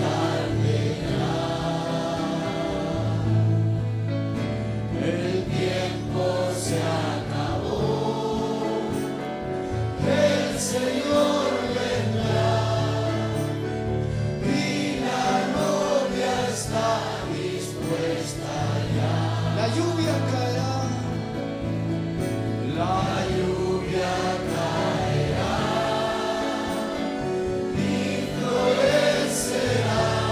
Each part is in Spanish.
y florecerá.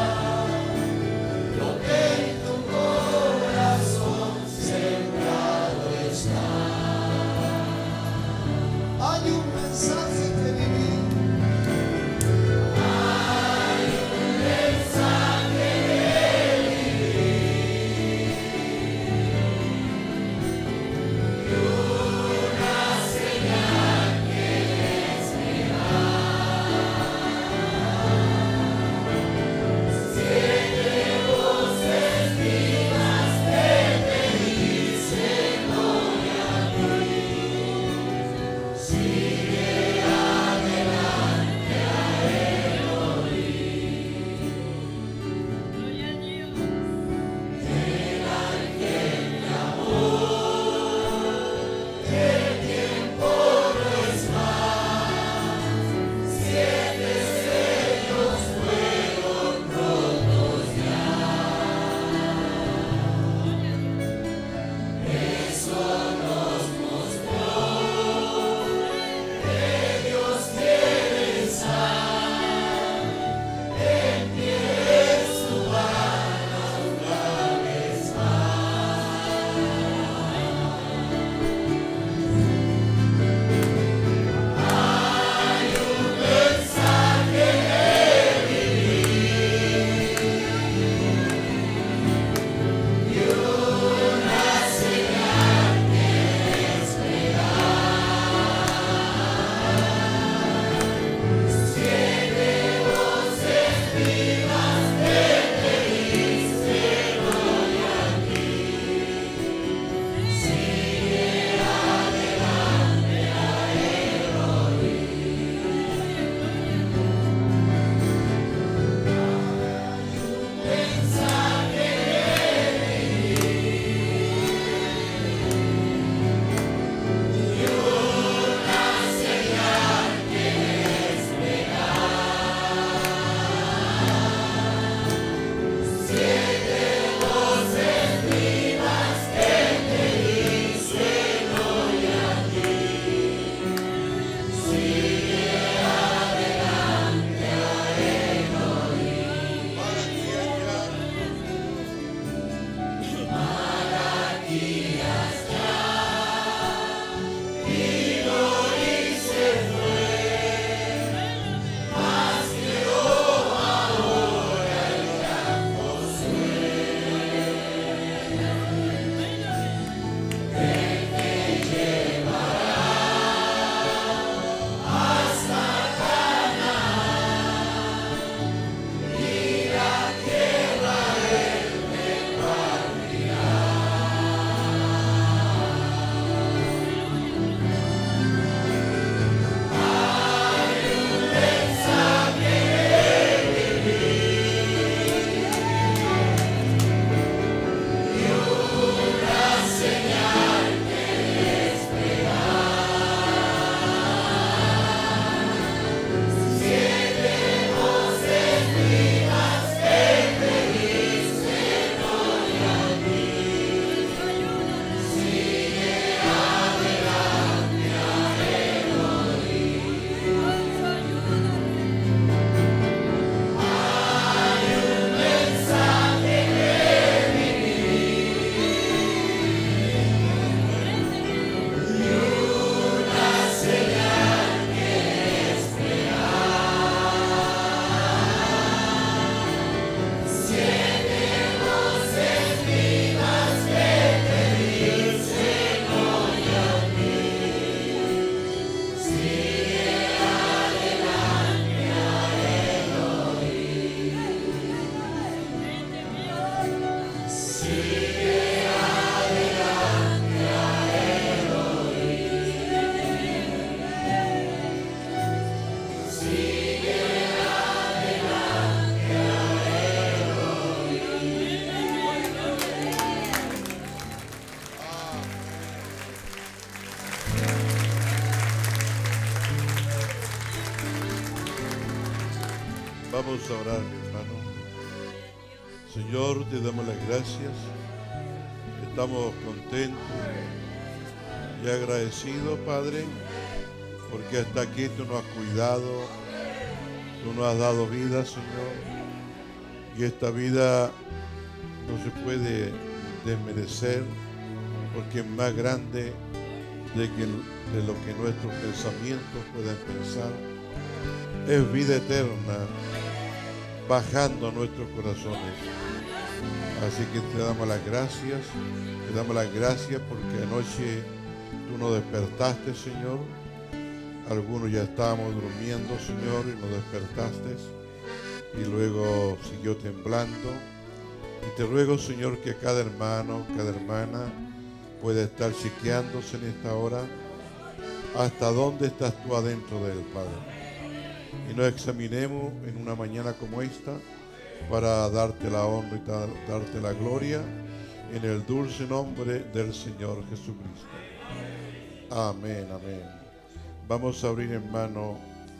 Vamos a orar, mi hermano. Señor, te damos las gracias. Estamos contentos y agradecidos, Padre, porque hasta aquí tú nos has cuidado, tú nos has dado vida, Señor. Y esta vida no se puede desmerecer porque es más grande de lo que nuestros pensamientos puedan pensar. Es vida eterna bajando a nuestros corazones. Así que te damos las gracias porque anoche tú nos despertaste, Señor. Algunos ya estábamos durmiendo, Señor, y nos despertaste y luego siguió temblando. Y te ruego, Señor, que cada hermano, cada hermana pueda estar chequeándose en esta hora hasta dónde estás tú adentro de él, Padre. Y nos examinemos en una mañana como esta para darte la honra y darte la gloria en el dulce nombre del Señor Jesucristo. Amén, amén. Vamos a abrir, hermano,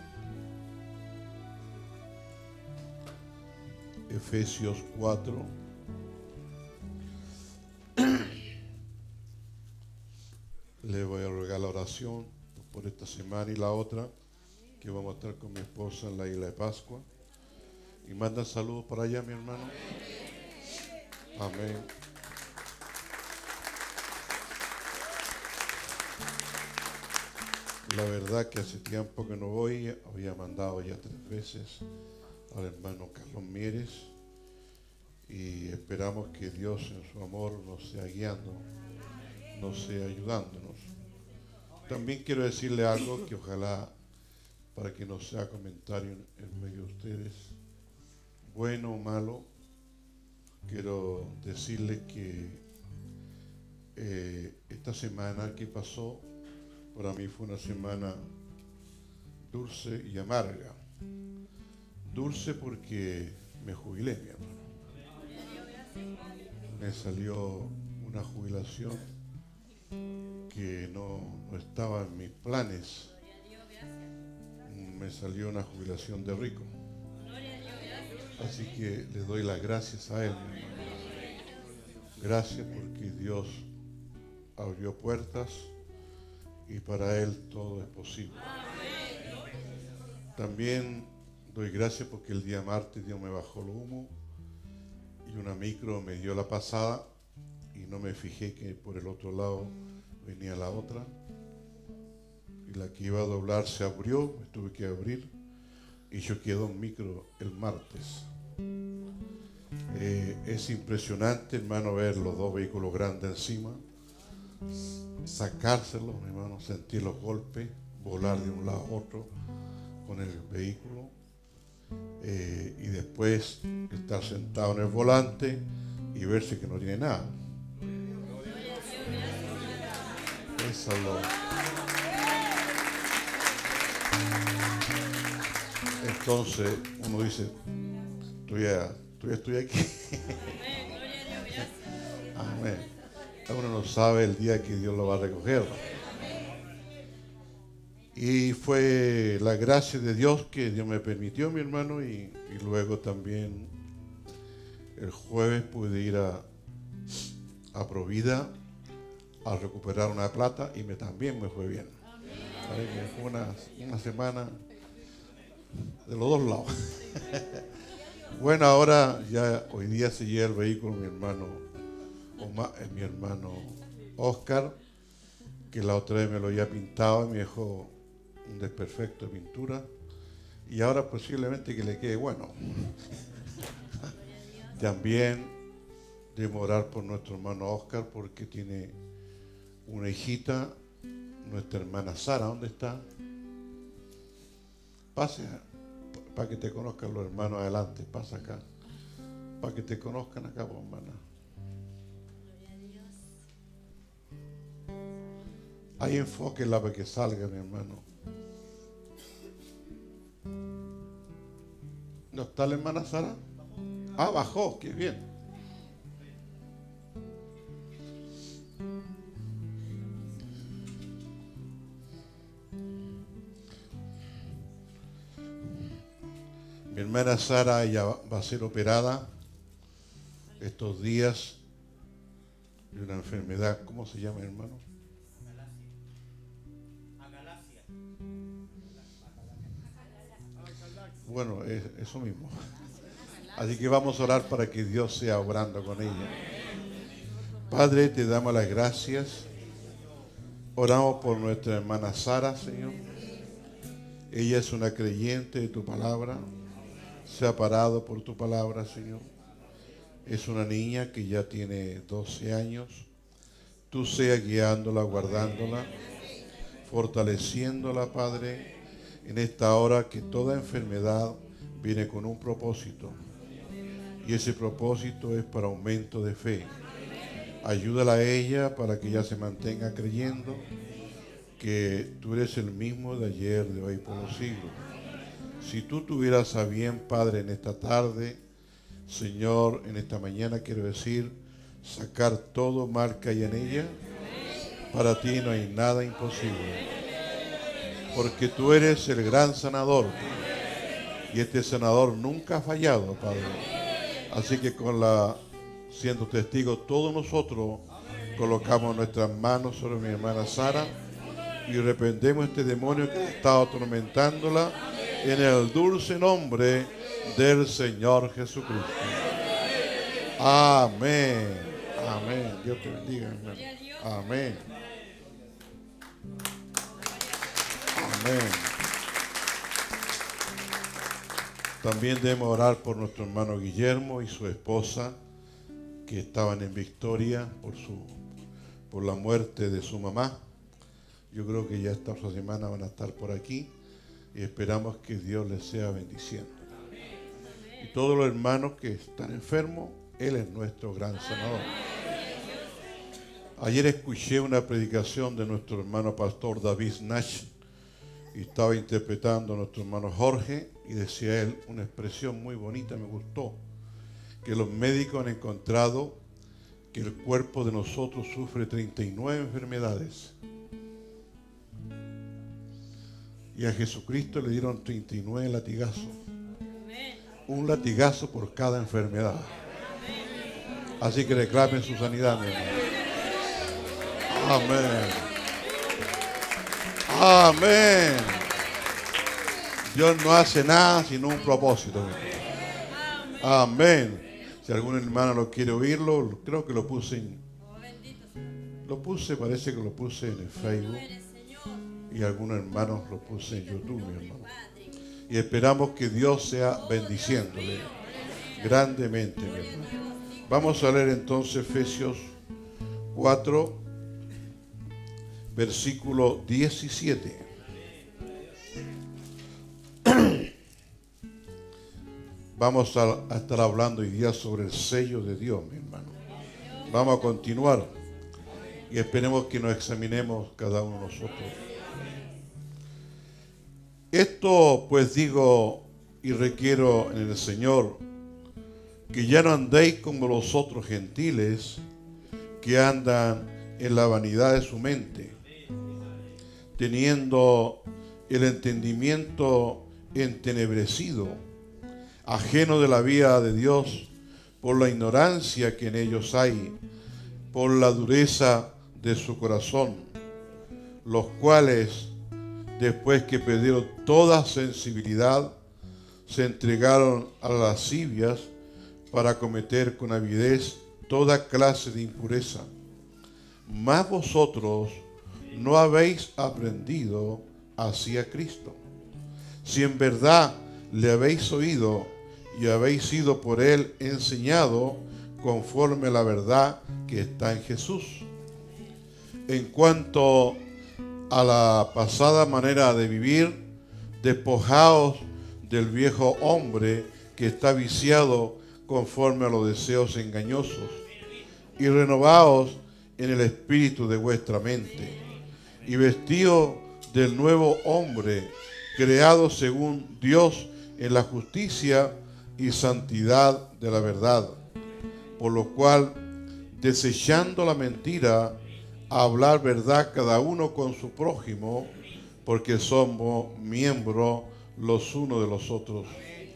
Efesios 4. Le voy a rogar la oración por esta semana y la otra, que vamos a estar con mi esposa en la isla de Pascua. Y manda saludos para allá, mi hermano. Amén. La verdad que hace tiempo que no voy, había mandado ya 3 veces al hermano Carlos Mieres y esperamos que Dios en su amor nos sea guiando, nos sea ayudándonos. También quiero decirle algo que ojalá, para que no sea comentario en medio de ustedes, bueno o malo, quiero decirles que esta semana que pasó, para mí fue una semana dulce y amarga. Dulce porque me jubilé, mi hermano. Me salió una jubilación que no estaba en mis planes. Me salió una jubilación de rico. Así que le doy las gracias a él, mi hermano. Gracias porque Dios abrió puertas y para él todo es posible. También doy gracias porque el día martes Dios me bajó el humo y una micro me dio la pasada y no me fijé que por el otro lado venía la otra y la que iba a doblar se abrió, me tuve que abrir y yo quedé en micro el martes. Es impresionante, hermano, ver los 2 vehículos grandes encima, sacárselos, hermano, sentir los golpes, volar de un lado a otro con el vehículo y después estar sentado en el volante y verse que no tiene nada. Eso es lo... Entonces uno dice, todavía estoy aquí. Amén. Uno no sabe el día que Dios lo va a recoger. Y fue la gracia de Dios que Dios me permitió, mi hermano, y luego también el jueves pude ir a Provida a recuperar una plata y también me fue bien. Fue una semana de los 2 lados. Bueno, ahora ya hoy día se lleva el vehículo mi hermano Oscar, que la otra vez me lo había pintado y me dejó un desperfecto de pintura y ahora posiblemente que le quede bueno. También debemos orar por nuestro hermano Oscar porque tiene una hijita, nuestra hermana Sara. ¿Dónde está? Pase para que te conozcan los hermanos adelante, pasa acá para que te conozcan acá, pues, hermana. Ahí enfóquenla para que salga, mi hermano. ¿No está la hermana Sara? Ah, bajó, qué bien. Mi hermana Sara, ella va a ser operada estos días de una enfermedad. ¿Cómo se llama, hermano? Bueno, es eso mismo. Así que vamos a orar para que Dios sea obrando con ella. Padre, te damos las gracias. Oramos por nuestra hermana Sara, Señor. Ella es una creyente de tu palabra. Se ha parado por tu palabra, Señor. Es una niña que ya tiene 12 años. Tú seas guiándola, guardándola, fortaleciéndola, Padre, en esta hora que toda enfermedad viene con un propósito. Y ese propósito es para aumento de fe. Ayúdala a ella para que ella se mantenga creyendo que tú eres el mismo de ayer, de hoy, por los siglos. Si tú tuvieras a bien, Padre, en esta tarde, Señor, en esta mañana, quiero decir, sacar todo mal que hay en ella, para ti no hay nada imposible. Porque tú eres el gran sanador. Y este sanador nunca ha fallado, Padre. Así que siendo testigos, todos nosotros colocamos nuestras manos sobre mi hermana Sara y reprendemos este demonio que ha estado atormentándola en el dulce nombre del Señor Jesucristo. Amén. Amén. Dios te bendiga, hermano. Amén. Amén. También debemos orar por nuestro hermano Guillermo y su esposa, que estaban en Victoria por la muerte de su mamá. Yo creo que ya esta otra semana van a estar por aquí y esperamos que Dios les sea bendiciendo. Y todos los hermanos que están enfermos, Él es nuestro gran sanador. Ayer escuché una predicación de nuestro hermano pastor David Nash y estaba interpretando a nuestro hermano Jorge y decía él una expresión muy bonita, me gustó, que los médicos han encontrado que el cuerpo de nosotros sufre 39 enfermedades. Y a Jesucristo le dieron 39 latigazos. Un latigazo por cada enfermedad. Así que reclamen su sanidad, mi hermano. Amén. Amén. Dios no hace nada sino un propósito. Amén. Si algún hermano lo quiere oírlo, creo que parece que lo puse en el Facebook. Y algunos hermanos lo puse en YouTube, mi hermano. Y esperamos que Dios sea bendiciéndole grandemente, mi hermano. Vamos a leer entonces Efesios 4, versículo 17. Vamos a estar hablando hoy día sobre el sello de Dios, mi hermano. Vamos a continuar y esperemos que nos examinemos cada uno de nosotros. Esto pues digo y requiero en el Señor, que ya no andéis como los otros gentiles que andan en la vanidad de su mente, teniendo el entendimiento entenebrecido, ajeno de la vida de Dios por la ignorancia que en ellos hay, por la dureza de su corazón, los cuales, después que perdieron toda sensibilidad, se entregaron a las lascivias para cometer con avidez toda clase de impureza. Mas vosotros no habéis aprendido así a Cristo, si en verdad le habéis oído y habéis sido por él enseñado conforme a la verdad que está en Jesús. En cuanto a la pasada manera de vivir, despojaos del viejo hombre que está viciado conforme a los deseos engañosos, y renovaos en el espíritu de vuestra mente, y vestidos del nuevo hombre, creado según Dios en la justicia y santidad de la verdad, por lo cual, desechando la mentira, a hablar verdad cada uno con su prójimo, porque somos miembros los unos de los otros.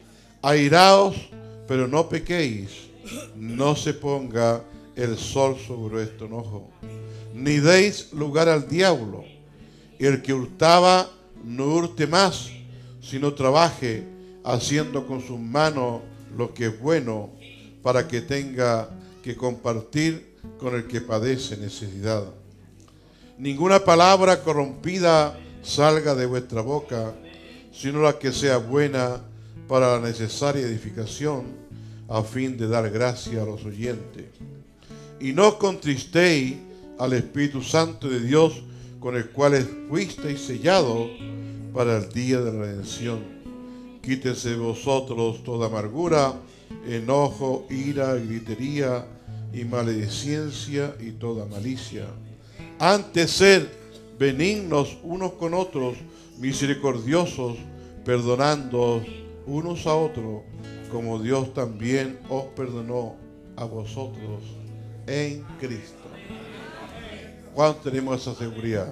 Airaos, pero no pequéis, no se ponga el sol sobre vuestro enojo, ni deis lugar al diablo. El que hurtaba, no hurte más, sino trabaje, haciendo con sus manos lo que es bueno, para que tenga que compartir con el que padece necesidad. Ninguna palabra corrompida salga de vuestra boca, sino la que sea buena para la necesaria edificación, a fin de dar gracia a los oyentes. Y no contristéis al Espíritu Santo de Dios, con el cual fuisteis sellados para el día de la redención. Quítese de vosotros toda amargura, enojo, ira, gritería y maledicencia y toda malicia. Antes sed benignos unos con otros, misericordiosos, perdonándoos unos a otros, como Dios también os perdonó a vosotros en Cristo. ¿Cuánto tenemos esa seguridad?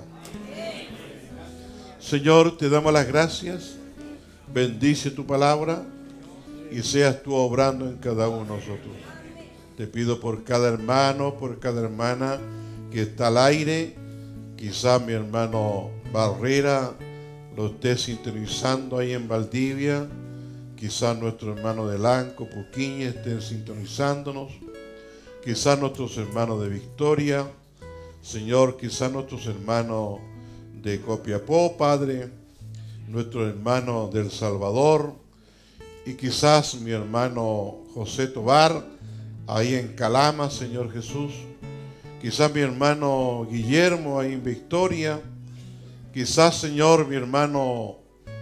Señor, te damos las gracias. Bendice tu palabra y seas tú obrando en cada uno de nosotros. Te pido por cada hermano, por cada hermana que está al aire. Quizás mi hermano Barrera lo esté sintonizando ahí en Valdivia. Quizás nuestro hermano de Lanco, Puquiña, estén sintonizándonos. Quizás nuestros hermanos de Victoria. Señor, quizás nuestros hermanos de Copiapó, Padre, nuestros hermanos del Salvador, y quizás mi hermano José Tobar, ahí en Calama, Señor Jesús, quizás mi hermano Guillermo, ahí en Victoria, quizás, Señor, mi hermano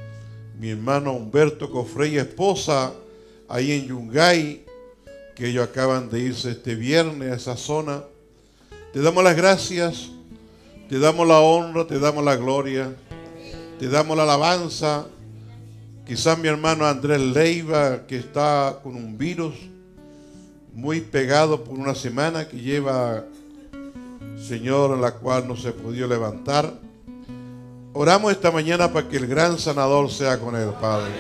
Humberto Cofrey, esposa, ahí en Yungay, que ellos acaban de irse este viernes a esa zona. Te damos las gracias, te damos la honra, te damos la gloria, te damos la alabanza. Quizás mi hermano Andrés Leiva, que está con un virus muy pegado por una semana que lleva, Señor, en la cual no se pudo levantar. Oramos esta mañana para que el gran sanador sea con él, Padre.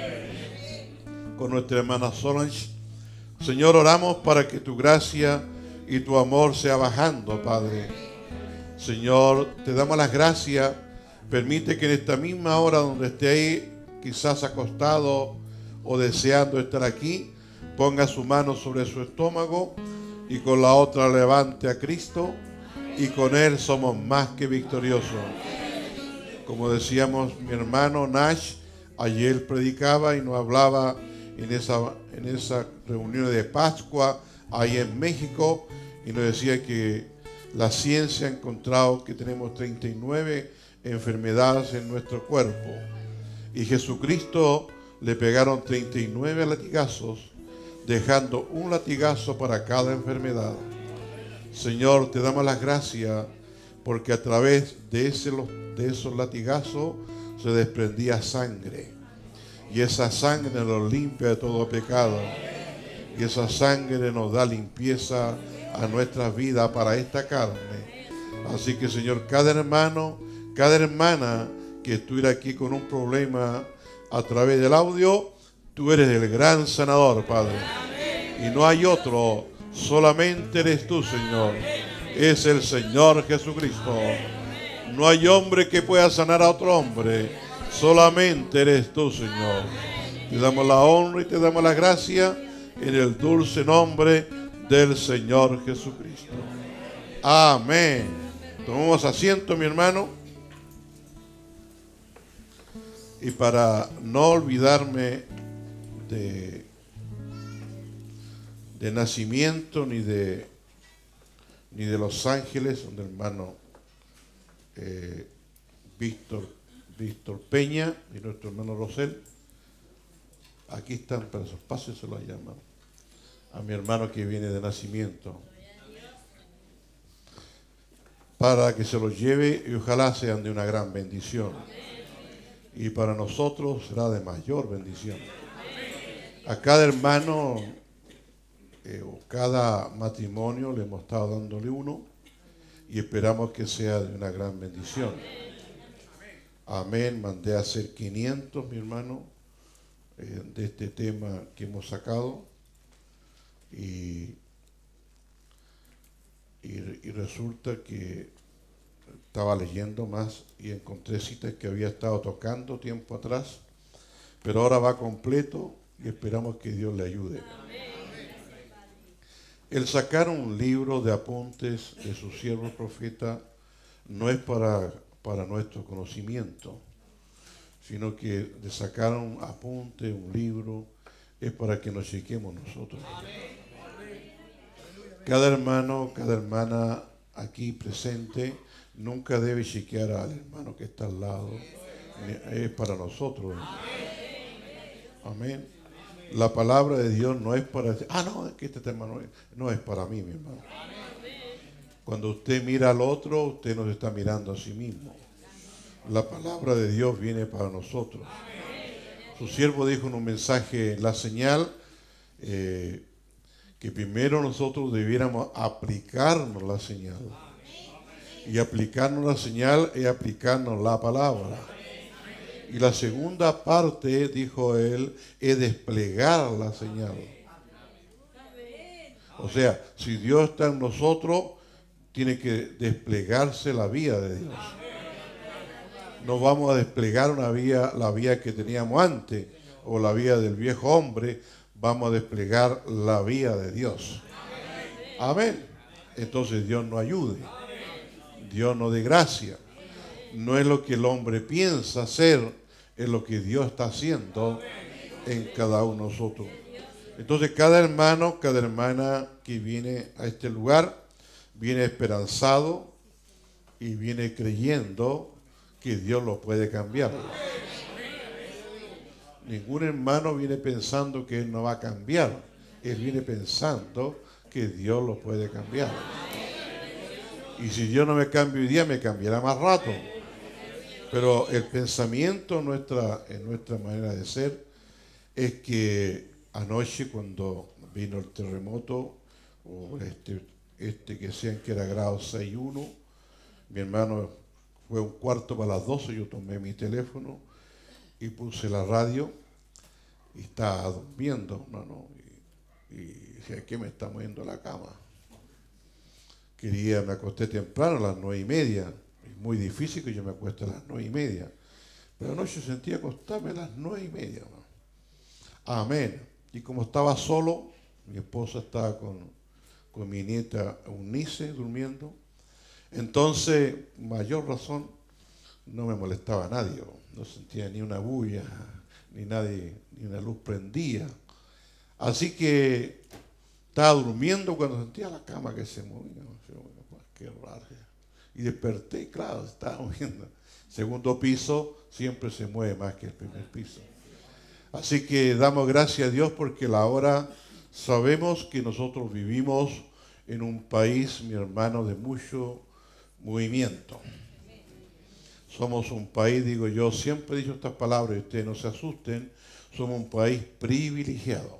Con nuestra hermana Solange. Señor, oramos para que tu gracia y tu amor sea bajando, Padre. Señor, te damos las gracias. Permite que en esta misma hora donde esté ahí, quizás acostado o deseando estar aquí, ponga su mano sobre su estómago y con la otra levante a Cristo, y con Él somos más que victoriosos. Como decíamos, mi hermano Nash ayer predicaba y nos hablaba en esa reunión de Pascua ahí en México, y nos decía que la ciencia ha encontrado que tenemos 39 enfermedades en nuestro cuerpo, y Jesucristo le pegaron 39 latigazos, dejando un latigazo para cada enfermedad. Señor, te damos las gracias porque a través de esos latigazos se desprendía sangre, y esa sangre nos limpia de todo pecado, y esa sangre nos da limpieza a nuestras vidas para esta carne. Así que, Señor, cada hermano, cada hermana que estuviera aquí con un problema a través del audio, tú eres el gran sanador, Padre, y no hay otro, solamente eres tú, Señor. Es el Señor Jesucristo. No hay hombre que pueda sanar a otro hombre, solamente eres tú, Señor. Te damos la honra y te damos la gracia en el dulce nombre del Señor Jesucristo. Amén. Tomemos asiento, mi hermano. Y para no olvidarme de nacimiento ni de Los Ángeles, donde el hermano Víctor Peña y nuestro hermano Rosel, aquí están para esos pasos, se los llaman a mi hermano que viene de nacimiento, para que se los lleve y ojalá sean de una gran bendición, y para nosotros será de mayor bendición. A cada hermano o cada matrimonio le hemos estado dándole uno, y esperamos que sea de una gran bendición. Amén. Mandé a hacer 500, mi hermano, de este tema que hemos sacado y resulta que estaba leyendo más y encontré citas que había estado tocando tiempo atrás, pero ahora va completo y esperamos que Dios le ayude. El sacar un libro de apuntes de su siervo profeta no es para nuestro conocimiento, sino que de sacar un apunte, un libro, es para que nos chequemos nosotros. Cada hermano, cada hermana aquí presente nunca debe chequear al hermano que está al lado. Es para nosotros. Amén. La palabra de Dios no es para decir, no, es que este tema no es para mí, mi hermano. Cuando usted mira al otro, usted nos está mirando a sí mismo. La palabra de Dios viene para nosotros. Su siervo dijo en un mensaje, la señal, que primero nosotros debiéramos aplicarnos la señal. Y aplicarnos la señal es aplicarnos la palabra. Y la segunda parte, dijo él, es desplegar la señal. O sea, si Dios está en nosotros, tiene que desplegarse la vía de Dios. No vamos a desplegar la vía que teníamos antes, o la vía del viejo hombre, vamos a desplegar la vía de Dios. Amén. Entonces Dios nos ayude. Dios nos dé gracia. No es lo que el hombre piensa hacer, es lo que Dios está haciendo en cada uno de nosotros. Entonces cada hermano, cada hermana que viene a este lugar, viene esperanzado y viene creyendo que Dios lo puede cambiar. Ningún hermano viene pensando que él no va a cambiar. Él viene pensando que Dios lo puede cambiar. Y si Dios no me cambia hoy día, me cambiará más rato. Pero el pensamiento en nuestra manera de ser es que anoche, cuando vino el terremoto, o que decían que era grado 6.1, mi hermano fue 11:45, yo tomé mi teléfono y puse la radio y estaba durmiendo, hermano, y decía, ¿qué me está moviendo la cama? Me acosté temprano, a las 9:30. Es muy difícil que yo me acueste a las 9:30. Pero anoche sentí acostarme a las 9:30. ¿No? Amén. Y como estaba solo, mi esposa estaba con mi nieta Eunice durmiendo. Entonces, mayor razón, no me molestaba a nadie. No sentía ni una bulla, ni nadie, ni una luz prendía. Así que estaba durmiendo cuando sentía la cama que se movía. Qué raro. Y desperté, claro, estaba moviendo. Segundo piso siempre se mueve más que el primer piso. Así que damos gracias a Dios porque ahora sabemos que nosotros vivimos en un país, mi hermano, de mucho movimiento. Somos un país, digo yo, siempre he dicho estas palabras y ustedes no se asusten, somos un país privilegiado.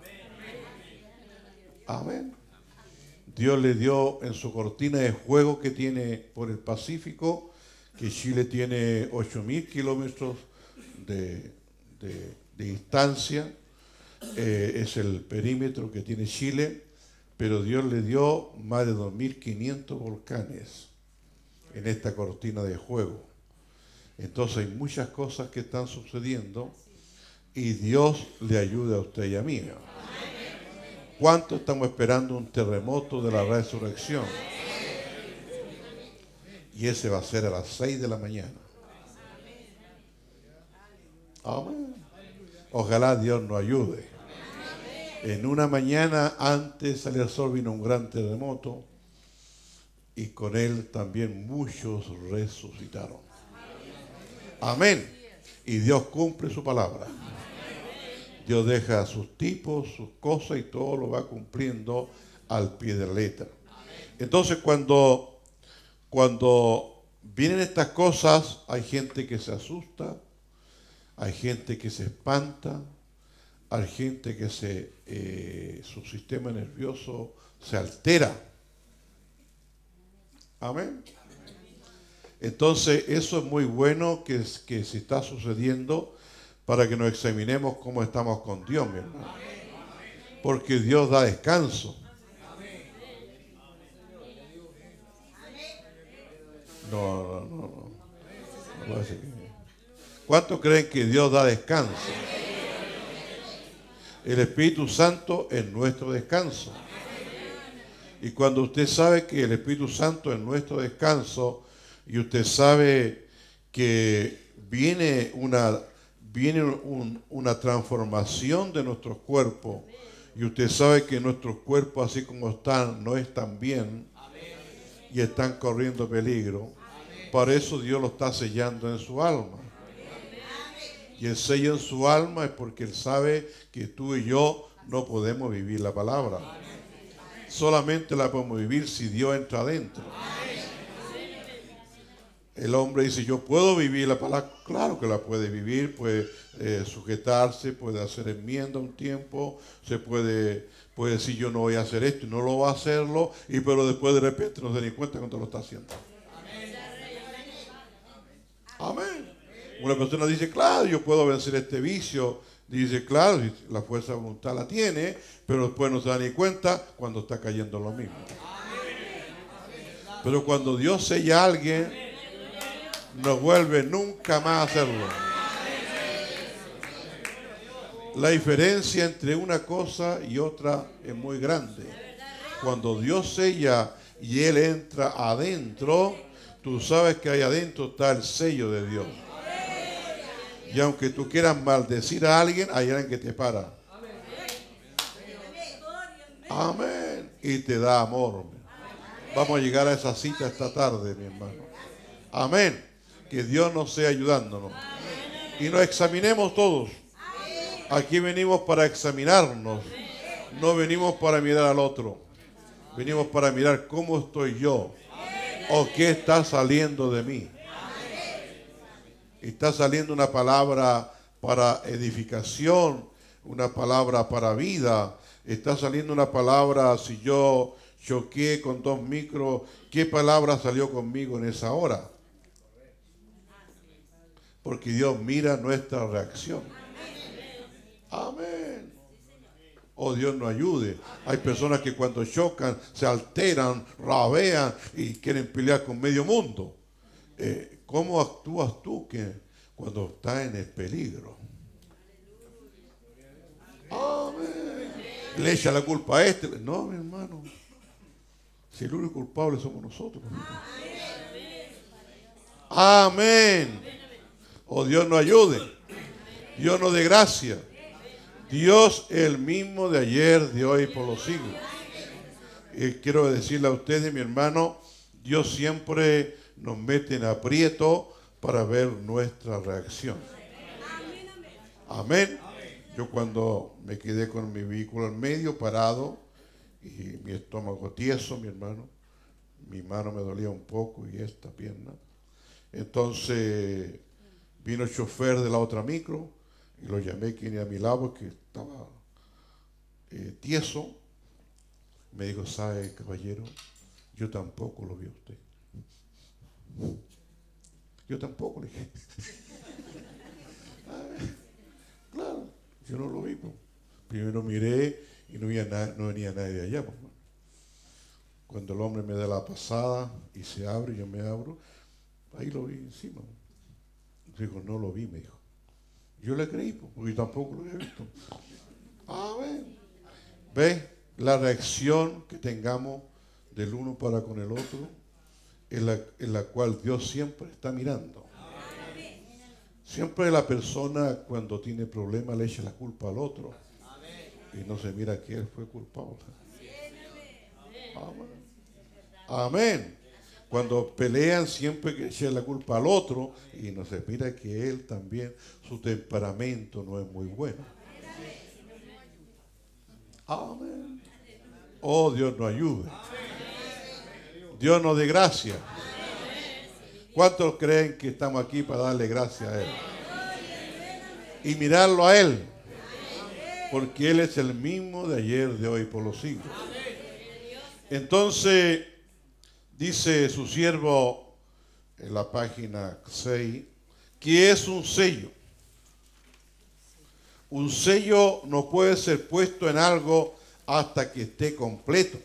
Amén. Dios le dio en su cortina de juego que tiene por el Pacífico, que Chile tiene 8.000 kilómetros de distancia, es el perímetro que tiene Chile, pero Dios le dio más de 2.500 volcanes en esta cortina de juego. Entonces hay muchas cosas que están sucediendo y Dios le ayuda a usted y a mí. ¿Cuánto estamos esperando un terremoto de la resurrección? Y ese va a ser a las 6 de la mañana. Amén. Ojalá Dios nos ayude. En una mañana antes de salir el sol vino un gran terremoto y con él también muchos resucitaron. Amén. Y Dios cumple su palabra. Dios deja sus tipos, sus cosas y todo lo va cumpliendo al pie de la letra. Entonces cuando vienen estas cosas, hay gente que se asusta, hay gente que se espanta, hay gente que su sistema nervioso se altera. Amén. Entonces eso es muy bueno que si está sucediendo, para que nos examinemos cómo estamos con Dios, mi hermano. Porque Dios da descanso. No. ¿Cuántos creen que Dios da descanso? El Espíritu Santo es nuestro descanso. Y cuando usted sabe que el Espíritu Santo es nuestro descanso, y usted sabe que viene una transformación de nuestros cuerpos, y usted sabe que nuestros cuerpos así como están no están bien y están corriendo peligro, para eso Dios lo está sellando en su alma. Y el sello en su alma es porque Él sabe que tú y yo no podemos vivir la palabra. Solamente la podemos vivir si Dios entra adentro. El hombre dice, yo puedo vivir la palabra. Claro que la puede vivir, puede sujetarse, puede hacer enmienda un tiempo, puede decir yo no voy a hacer esto y no lo va a hacerlo, pero después de repente no se da ni cuenta cuando lo está haciendo. Amén. Una persona dice, claro, yo puedo vencer este vicio. Dice, claro, la fuerza de voluntad la tiene, pero después no se da ni cuenta cuando está cayendo en lo mismo. Pero cuando Dios sella a alguien, no vuelve nunca más a hacerlo. La diferencia entre una cosa y otra es muy grande. Cuando Dios sella y Él entra adentro, tú sabes que ahí adentro está el sello de Dios. Y aunque tú quieras maldecir a alguien, hay alguien que te para. Amén. Y te da amor. Vamos a llegar a esa cita esta tarde, mi hermano. Amén. Que Dios nos sea ayudándonos. Y nos examinemos todos. Aquí venimos para examinarnos. No venimos para mirar al otro. Venimos para mirar cómo estoy yo. O qué está saliendo de mí. Está saliendo una palabra para edificación, una palabra para vida. Está saliendo una palabra, si yo choqué con 2 micros, ¿qué palabra salió conmigo en esa hora? Porque Dios mira nuestra reacción. Amén. Oh, Dios nos ayude. Hay personas que cuando chocan se alteran, rabean y quieren pelear con medio mundo. ¿Cómo actúas tú cuando estás en el peligro? Amén. Le echa la culpa a este. No, mi hermano. Si el único culpable somos nosotros. Amén. Oh, Dios nos ayude. Dios nos dé gracia. Dios es el mismo de ayer, de hoy y por los siglos. Y quiero decirle a ustedes, mi hermano, Dios siempre nos mete en aprieto para ver nuestra reacción. Amén. Yo cuando me quedé con mi vehículo en medio, parado, y mi estómago tieso, mi hermano, mi mano me dolía un poco y esta pierna. Entonces vino el chofer de la otra micro y lo llamé, que venía a mi lado, que estaba tieso. Me dijo, ¿sabe, caballero? Yo tampoco lo vi a usted. Yo tampoco, le dije. Claro, yo no lo vi. Pues. Primero miré y no venía nadie de allá. Pues. Cuando el hombre me da la pasada y se abre, yo me abro, ahí lo vi encima. Dijo, no lo vi, me dijo. Yo le creí, pues, porque yo tampoco lo había visto. Amén. ¿Ves? La reacción que tengamos del uno para con el otro, en la cual Dios siempre está mirando. Siempre la persona cuando tiene problemas le echa la culpa al otro y no se mira que él fue culpable. Amén. Amén. Cuando pelean siempre que echan la culpa al otro y no se mira que él también, su temperamento no es muy bueno. Amén. Oh, Dios nos ayude. Dios nos dé gracia. ¿Cuántos creen que estamos aquí para darle gracias a Él? Y mirarlo a Él. Porque Él es el mismo de ayer, de hoy, por los siglos. Entonces, dice su siervo en la página 6, que es un sello. Un sello no puede ser puesto en algo hasta que esté completo.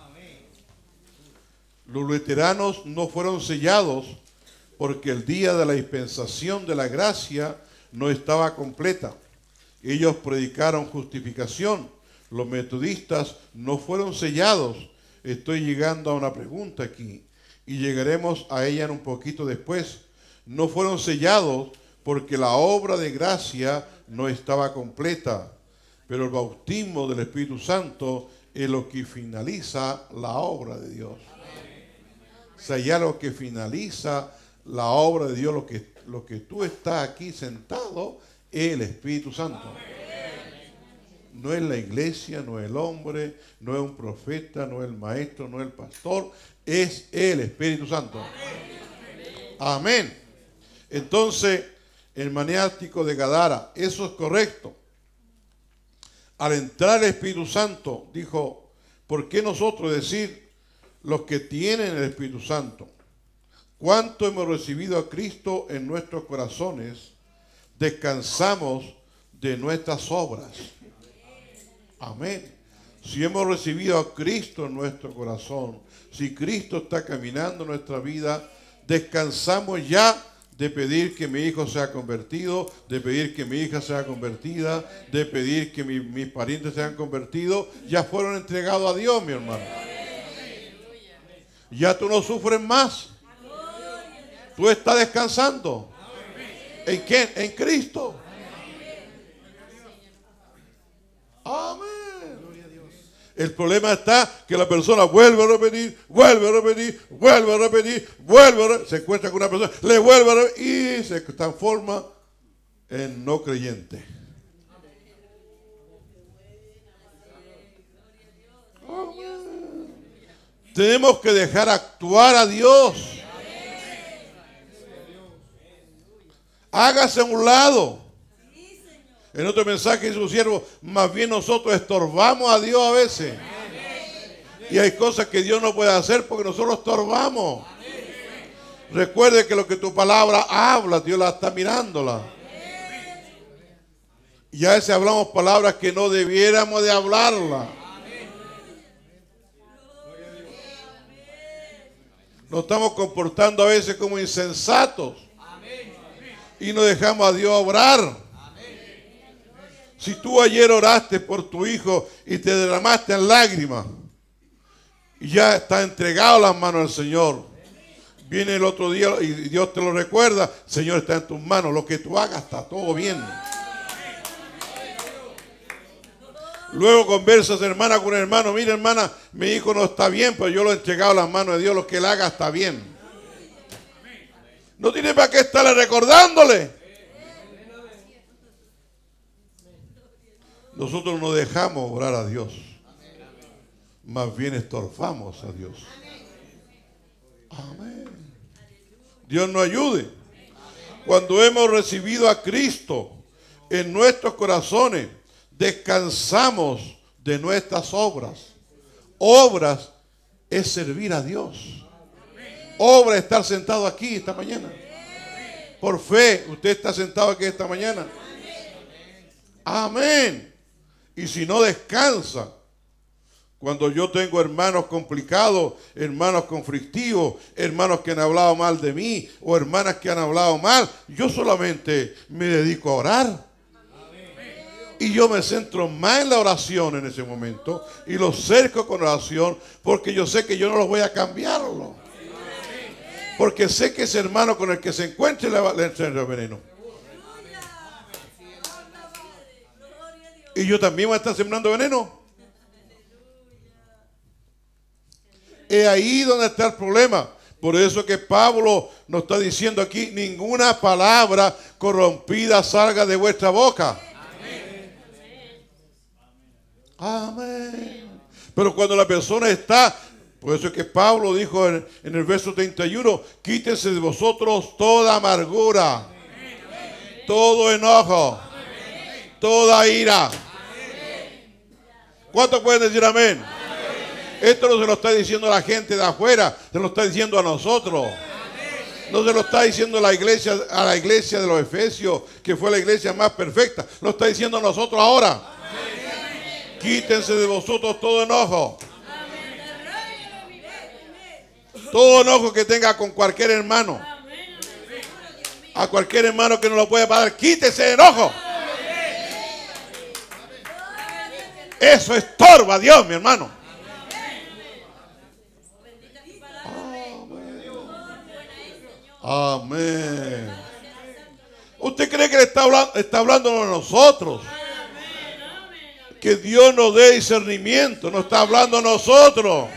Los luteranos no fueron sellados porque el día de la dispensación de la gracia no estaba completa. Ellos predicaron justificación. Los metodistas no fueron sellados. Estoy llegando a una pregunta aquí y llegaremos a ella en un poquito después. No fueron sellados porque la obra de gracia no estaba completa. Pero el bautismo del Espíritu Santo es lo que finaliza la obra de Dios. O sea, ya lo que finaliza la obra de Dios, lo que tú estás aquí sentado, es el Espíritu Santo. No es la iglesia, no es el hombre, no es un profeta, no es el maestro, no es el pastor, es el Espíritu Santo. Amén. Entonces, el maniático de Gadara, eso es correcto. Al entrar el Espíritu Santo, dijo, ¿por qué nosotros decir los que tienen el Espíritu Santo? ¿Cuánto hemos recibido a Cristo en nuestros corazones? Descansamos de nuestras obras. Amén. Si hemos recibido a Cristo en nuestro corazón, si Cristo está caminando en nuestra vida, descansamos ya de pedir que mi hijo sea convertido, de pedir que mi hija sea convertida, de pedir que mis parientes sean convertidos. Ya fueron entregados a Dios, mi hermano. Ya tú no sufres más. Tú estás descansando. ¿En quién? En Cristo. Amén. El problema está que la persona vuelve a repetir, se encuentra con una persona, le vuelve a repetir y se transforma en no creyente. Amén. Tenemos que dejar actuar a Dios. Hágase a un lado. En otro mensaje dice su siervo, más bien nosotros estorbamos a Dios a veces. Y hay cosas que Dios no puede hacer porque nosotros estorbamos. Recuerde que lo que tu palabra habla, Dios la está mirándola. Y a veces hablamos palabras que no debiéramos de hablarla. Nos estamos comportando a veces como insensatos. Y no dejamos a Dios obrar. Si tú ayer oraste por tu hijo y te derramaste en lágrimas y ya está entregado a las manos del Señor, viene el otro día y Dios te lo recuerda, Señor, está en tus manos, lo que tú hagas está todo bien. Luego conversas, hermana, con el hermano, mira, hermana, mi hijo no está bien, pero yo lo he entregado a las manos de Dios, lo que él haga está bien. No tiene para qué estarle recordándole. Nosotros no dejamos orar a Dios, más bien estorbamos a Dios. Amén. Dios nos ayude. Cuando hemos recibido a Cristo en nuestros corazones, descansamos de nuestras obras. Obras es servir a Dios. Obra es estar sentado aquí esta mañana. Por fe, usted está sentado aquí esta mañana. Amén. Y si no descansa, cuando yo tengo hermanos complicados, hermanos conflictivos, hermanos que han hablado mal de mí o hermanas que han hablado mal, yo solamente me dedico a orar. Y yo me centro más en la oración en ese momento y lo cerco con oración porque yo sé que yo no los voy a cambiarlo. Porque sé que ese hermano con el que se encuentre le entra el veneno. Y yo también voy a estar sembrando veneno. Es ahí donde está el problema. Por eso que Pablo nos está diciendo aquí, ninguna palabra corrompida salga de vuestra boca. Amén. Pero cuando la persona está, por eso es que Pablo dijo en el verso 31, quítense de vosotros toda amargura, todo enojo, toda ira. ¿Cuántos pueden decir amén? Esto no se lo está diciendo a la gente de afuera, se lo está diciendo a nosotros. No se lo está diciendo a la iglesia de los Efesios, que fue la iglesia más perfecta. Lo está diciendo a nosotros ahora. Quítense de vosotros todo enojo. Todo enojo que tenga con cualquier hermano. A cualquier hermano que no lo puede pagar, quítese de enojo. Eso estorba a Dios, mi hermano. Amén. ¿Usted cree que le está hablando a nosotros? Que Dios nos dé discernimiento. No está hablando a nosotros.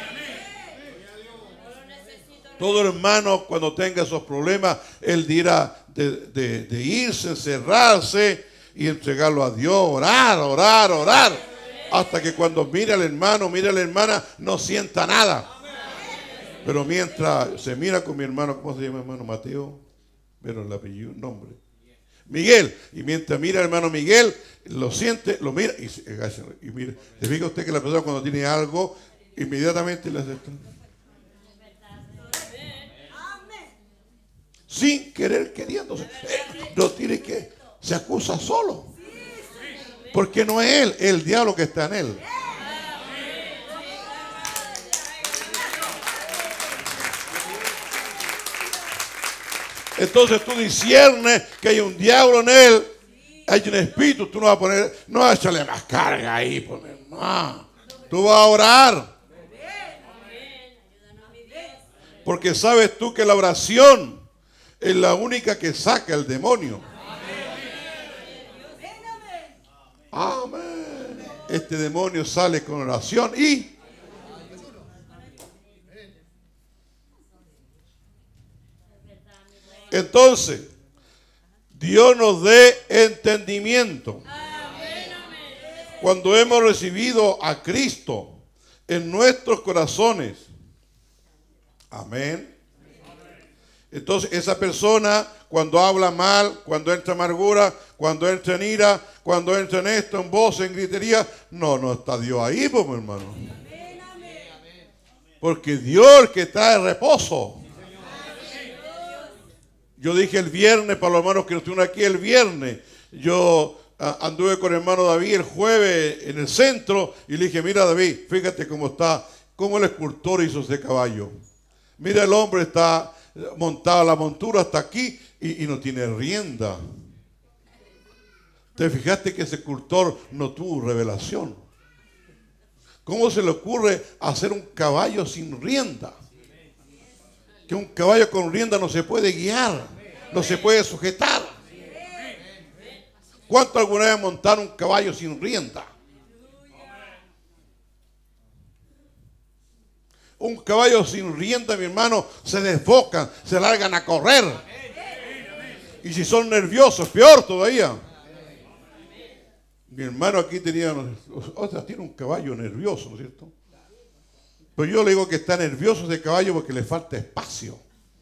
Todo hermano, cuando tenga esos problemas, él dirá de irse, encerrarse y entregarlo a Dios. Orar, orar, orar. Hasta que cuando mire al hermano, mire a la hermana, no sienta nada. Pero mientras se mira con mi hermano, ¿cómo se llama hermano? Mateo. Pero el apellido, nombre. Miguel. Y mientras mira al hermano Miguel, lo siente, lo mira y se agacha. Y mira, ¿se fija usted que la persona cuando tiene algo, inmediatamente le hace esto? Sin querer, queriéndose. No tiene que, se acusa solo. Porque no es él, es el diablo que está en él. Entonces tú discernes que hay un diablo en él, hay un espíritu, tú no vas a poner, no vas a echarle más carga ahí, poner más. Tú vas a orar. Porque sabes tú que la oración es la única que saca el demonio. Amén. Este demonio sale con oración y entonces Dios nos dé entendimiento. Cuando hemos recibido a Cristo en nuestros corazones. Amén. Entonces esa persona cuando habla mal, cuando entra amargura, cuando entra en ira, cuando entra en esto, en voz, en gritería, no está Dios ahí, pues, mi hermano. Porque Dios es el que trae reposo. Yo dije el viernes, para los hermanos que estuvieron aquí el viernes, yo anduve con el hermano David el jueves en el centro y le dije, mira David, fíjate cómo está, cómo el escultor hizo ese caballo. Mira, el hombre está montado, la montura hasta aquí y no tiene rienda. ¿Te fijaste que ese escultor no tuvo revelación? ¿Cómo se le ocurre hacer un caballo sin rienda? Que un caballo con rienda no se puede guiar, no se puede sujetar. ¿Cuánto alguna vez montaron un caballo sin rienda? Un caballo sin rienda, mi hermano, se desbocan, se largan a correr. Y si son nerviosos, peor todavía. Mi hermano aquí tenía, tiene un caballo nervioso, ¿no es cierto? Pero yo le digo que está nervioso ese caballo porque le falta espacio.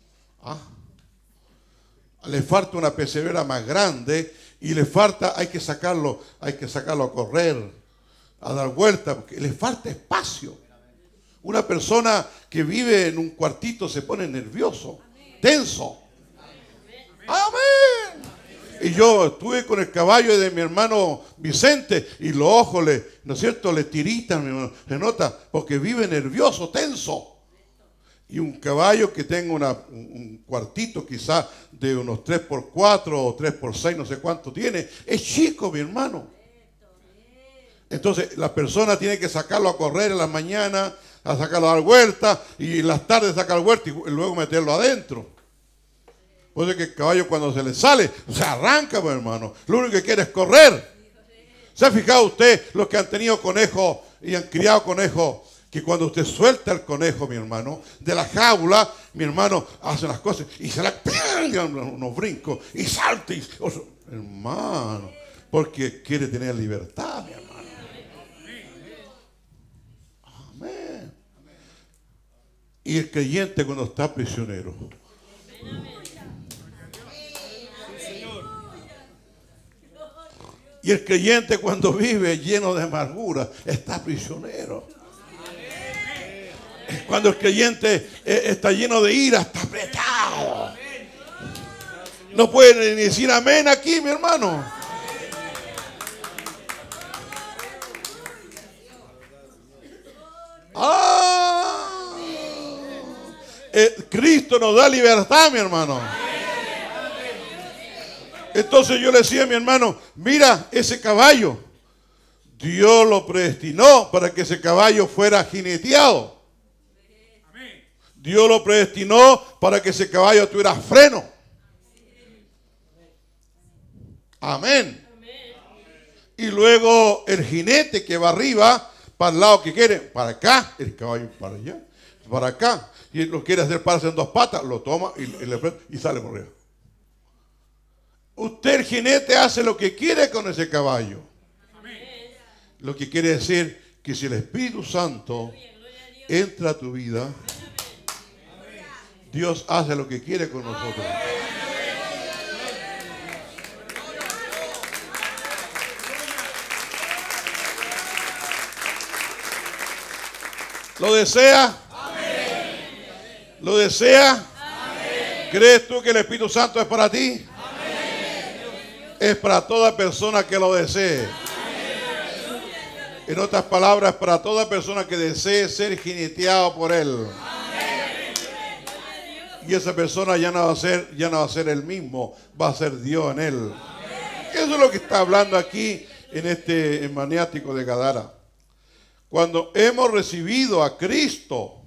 Le falta una pesebrera más grande y le falta, hay que sacarlo a correr, a dar vuelta, porque le falta espacio. Una persona que vive en un cuartito se pone nervioso, tenso. Amén. Y yo estuve con el caballo de mi hermano Vicente y los ojos ¿no es cierto?, le tiritan, mi hermano, se nota, porque vive nervioso, tenso. Y un caballo que tenga un cuartito quizás de unos 3x4 o 3x6, no sé cuánto tiene, es chico, mi hermano. Entonces la persona tiene que sacarlo a correr en la mañana, a sacarlo a dar vuelta y en las tardes sacar vuelta y luego meterlo adentro. Pues es que el caballo cuando se le sale, se arranca, mi hermano. Lo único que quiere es correr. ¿Se ha fijado usted los que han tenido conejos y han criado conejos? Que cuando usted suelta el conejo, mi hermano, de la jaula, mi hermano hace las cosas y se la pegan unos brincos y salta. Hermano, porque quiere tener libertad, mi hermano. Amén. Y el creyente cuando está prisionero. Y el creyente cuando vive lleno de amargura está prisionero. Cuando el creyente está lleno de ira, está apretado. No puede ni decir amén aquí, mi hermano. Cristo nos da libertad, mi hermano. Entonces yo le decía a mi hermano, mira ese caballo. Dios lo predestinó para que ese caballo fuera jineteado. Dios lo predestinó para que ese caballo tuviera freno. Amén. Y luego el jinete que va arriba, para el lado que quiere, para acá, el caballo para allá, para acá. Y lo quiere hacer pararse en dos patas, lo toma y sale por arriba. Usted, el jinete, hace lo que quiere con ese caballo. Lo que quiere decir que si el Espíritu Santo entra a tu vida, Dios hace lo que quiere con nosotros. ¿Lo desea? ¿Lo desea? Amén. ¿Crees tú que el Espíritu Santo es para ti? Amén. Es para toda persona que lo desee. Amén. En otras palabras, para toda persona que desee ser jineteado por Él. Amén. Y esa persona ya no va a ser el mismo, va a ser Dios en él. Amén. Eso es lo que está hablando aquí en maniático de Gadara. Cuando hemos recibido a Cristo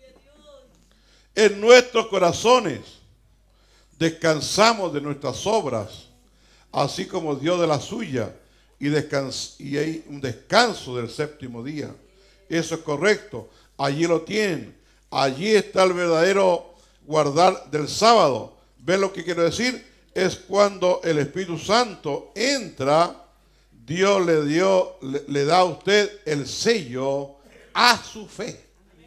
en nuestros corazones, descansamos de nuestras obras, así como Dios de la suya, y hay un descanso del séptimo día. Eso es correcto. Allí lo tienen. Allí está el verdadero guardar del sábado. ¿Ven lo que quiero decir? Es cuando el Espíritu Santo entra, Dios le da a usted el sello a su fe.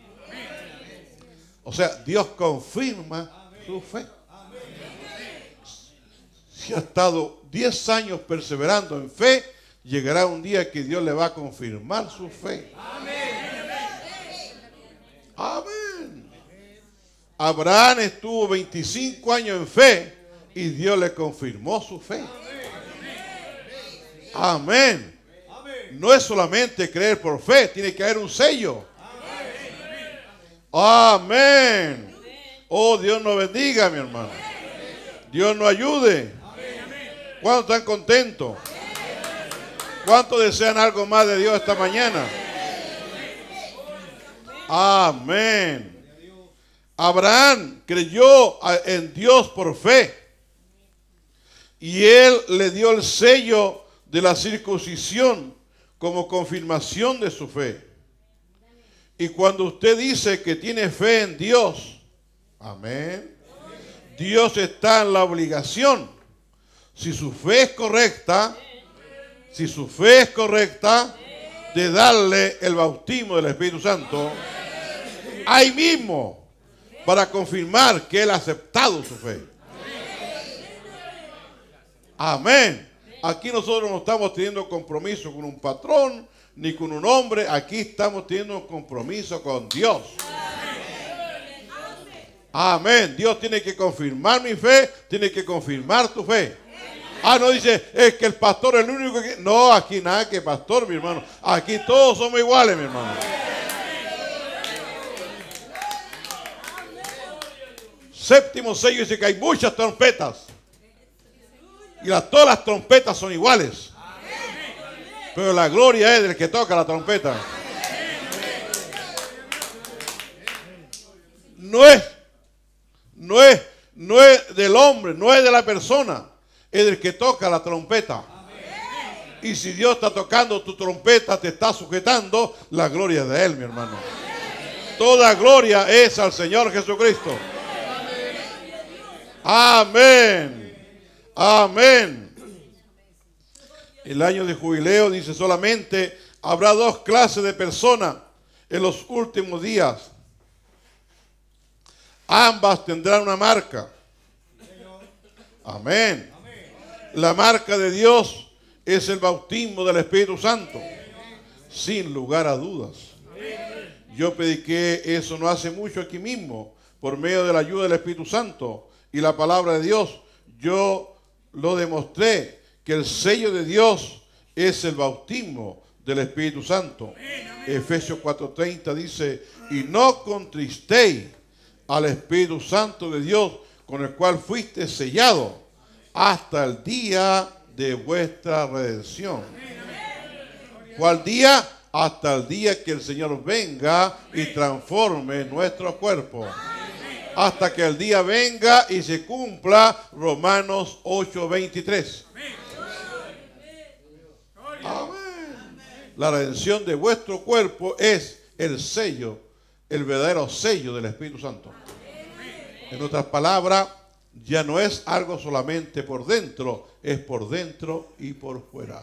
O sea, Dios confirma su fe. Si ha estado 10 años perseverando en fe, llegará un día que Dios le va a confirmar su fe. Amén. Abraham estuvo 25 años en fe y Dios le confirmó su fe. Amén. No es solamente creer por fe, tiene que haber un sello. Amén. Oh, Dios nos bendiga, mi hermano. Dios nos ayude. ¿Cuántos están contentos? ¿Cuántos desean algo más de Dios esta mañana? Amén. Abraham creyó en Dios por fe. Y Él le dio el sello de la circuncisión como confirmación de su fe. Y cuando usted dice que tiene fe en Dios, amén, Dios está en la obligación. Si su fe es correcta, de darle el bautismo del Espíritu Santo, ahí mismo, para confirmar que Él ha aceptado su fe. Amén. Aquí nosotros no estamos teniendo compromiso con un patrón, ni con un hombre. Aquí estamos teniendo un compromiso con Dios. Amén. Dios tiene que confirmar mi fe, tiene que confirmar tu fe. No dice, es que el pastor es el único que... No, aquí nada que pastor, mi hermano. Aquí todos somos iguales, mi hermano. Séptimo sello dice que hay muchas trompetas. Y todas las trompetas son iguales. Pero la gloria es del que toca la trompeta. No es del hombre, no es de la persona, es del que toca la trompeta. Y si Dios está tocando tu trompeta, te está sujetando, la gloria de Él, mi hermano. Toda gloria es al Señor Jesucristo. Amén. Amén. El año de jubileo dice solamente habrá dos clases de personas en los últimos días. Ambas tendrán una marca. Amén. La marca de Dios es el bautismo del Espíritu Santo, sin lugar a dudas. Yo prediqué eso no hace mucho aquí mismo, por medio de la ayuda del Espíritu Santo y la palabra de Dios. Yo lo demostré, que el sello de Dios es el bautismo del Espíritu Santo. Efesios 4:30 dice, y no contristéis al Espíritu Santo de Dios, con el cual fuiste sellado hasta el día de vuestra redención. ¿Cuál día? Hasta el día que el Señor venga y transforme nuestro cuerpo. Hasta que el día venga y se cumpla Romanos 8:23. Amén. La redención de vuestro cuerpo es el sello, el verdadero sello del Espíritu Santo. En otras palabras, ya no es algo solamente por dentro, es por dentro y por fuera.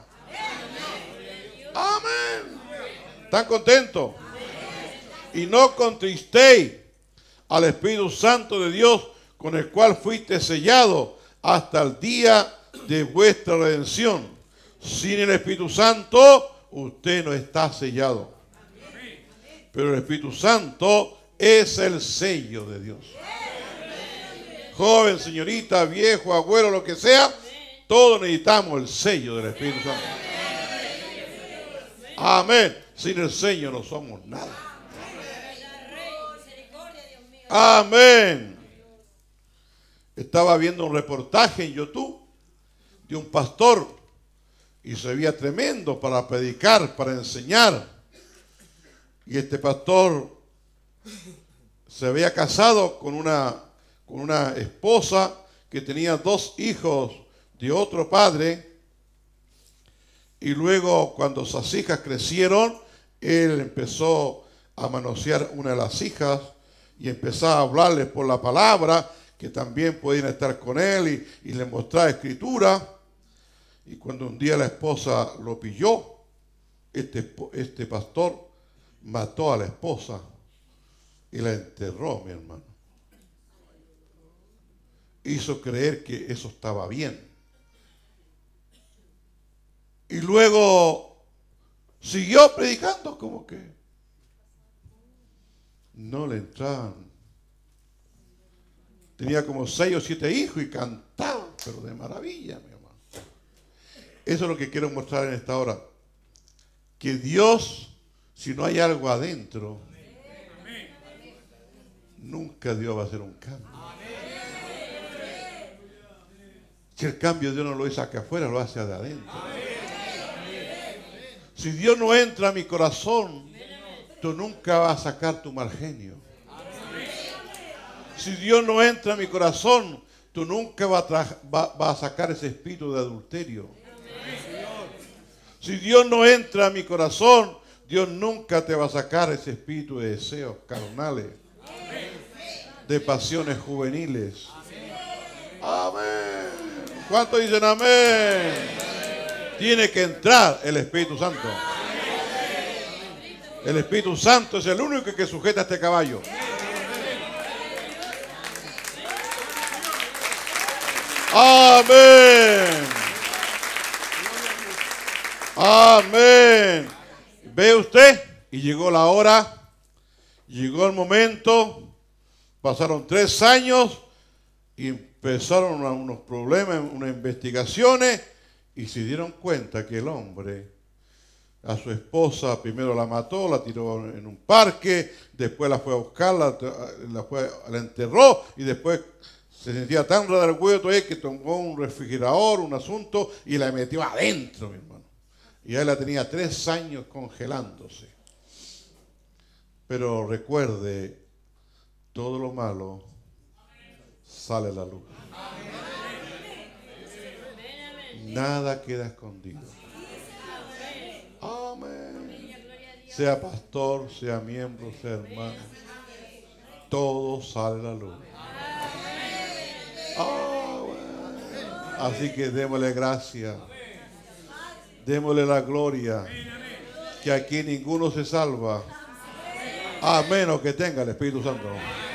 Amén. ¿Están contentos? Y no contristéis al Espíritu Santo de Dios, con el cual fuiste sellado hasta el día de vuestra redención. Sin el Espíritu Santo, usted no está sellado. Pero el Espíritu Santo es el sello de Dios. Joven, señorita, viejo, abuelo, lo que sea, todos necesitamos el sello del Espíritu Santo. Amén. Sin el sello no somos nada. Amén. Estaba viendo un reportaje en YouTube de un pastor y se veía tremendo para predicar, para enseñar. Y este pastor se había casado con una esposa que tenía 2 hijos de otro padre. Y luego, cuando esas hijas crecieron, él empezó a manosear una de las hijas y empezó a hablarles por la palabra, que también podían estar con él, y le mostraba escritura. Y cuando un día la esposa lo pilló, este pastor mató a la esposa y la enterró, mi hermano. Hizo creer que eso estaba bien. Y luego siguió predicando como que no le entraban. Tenía como 6 o 7 hijos y cantaba, pero de maravilla, mi hermano. Eso es lo que quiero mostrar en esta hora. Que Dios, si no hay algo adentro, nunca Dios va a hacer un cambio. Si el cambio Dios no lo hace acá afuera, lo hace de adentro. Si Dios no entra a mi corazón, tú nunca vas a sacar tu mal genio. Si Dios no entra a mi corazón, tú nunca vas a sacar ese espíritu de adulterio. Si Dios no entra a mi corazón, Dios nunca te va a sacar ese espíritu de deseos carnales, de pasiones juveniles. Amén. ¿Cuántos dicen amén? Tiene que entrar el Espíritu Santo. El Espíritu Santo es el único que sujeta a este caballo. Amén. Amén. ¿Ve usted? Y llegó la hora, llegó el momento, pasaron 3 años y empezaron unos problemas, unas investigaciones, y se dieron cuenta que el hombre a su esposa primero la mató, la tiró en un parque, después la fue a buscar, la enterró, y después se sentía tan rara el huevo todavía que tomó un refrigerador, un asunto, y la metió adentro, mi hermano. Y ahí la tenía 3 años congelándose. Pero recuerde, todo lo malo sale a la luz. Nada queda escondido. Amén. Sea pastor, sea miembro, sea hermano, todo sale a la luz. Así que démosle gracias, démosle la gloria, que aquí ninguno se salva a menos que tenga el Espíritu Santo.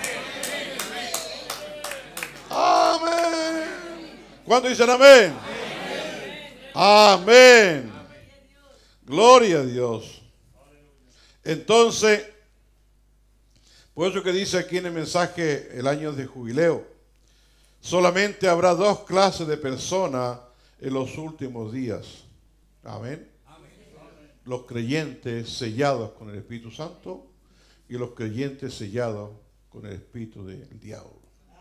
Amén. ¿Cuántos dicen amén? Amén. Gloria a Dios. Entonces, Por eso que dice aquí en el mensaje el año de jubileo, solamente habrá dos clases de personas en los últimos días. Amén. Los creyentes sellados con el Espíritu Santo y los creyentes sellados con el espíritu del diablo.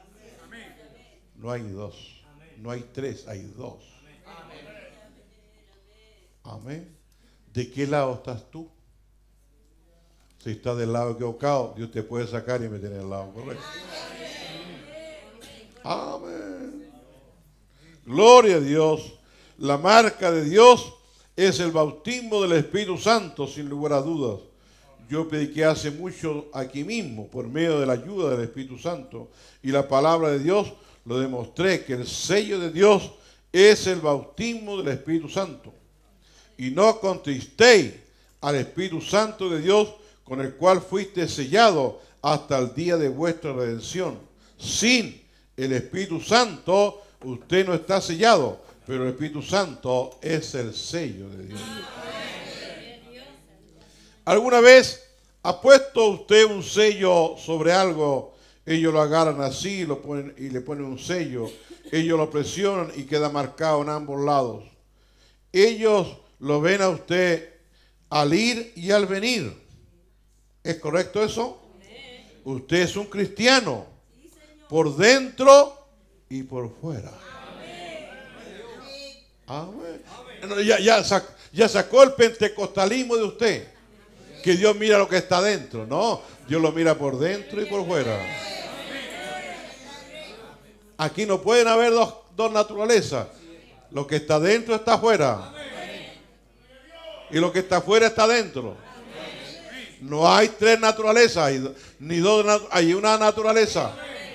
No hay dos, no hay tres, hay dos. Amén. ¿De qué lado estás tú? Si estás del lado equivocado, Dios te puede sacar y meter en el lado correcto. Amén. Gloria a Dios. La marca de Dios es el bautismo del Espíritu Santo, sin lugar a dudas. Yo prediqué hace mucho aquí mismo, por medio de la ayuda del Espíritu Santo y la palabra de Dios, lo demostré que el sello de Dios es el bautismo del Espíritu Santo. Y no contristéis al Espíritu Santo de Dios, con el cual fuiste sellado hasta el día de vuestra redención. Sin el Espíritu Santo, usted no está sellado, pero el Espíritu Santo es el sello de Dios. ¿Alguna vez ha puesto usted un sello sobre algo? Ellos lo agarran así y le ponen un sello. Ellos lo presionan y queda marcado en ambos lados. Ellos lo ven a usted al ir y al venir. ¿Es correcto eso? Usted es un cristiano por dentro y por fuera. Amén. Ya sacó el pentecostalismo de usted, que Dios mira lo que está dentro. No, Dios lo mira por dentro y por fuera. Aquí no pueden haber dos naturalezas. Lo que está dentro está afuera, y lo que está afuera está dentro. No hay tres naturalezas, ni dos, hay una naturaleza.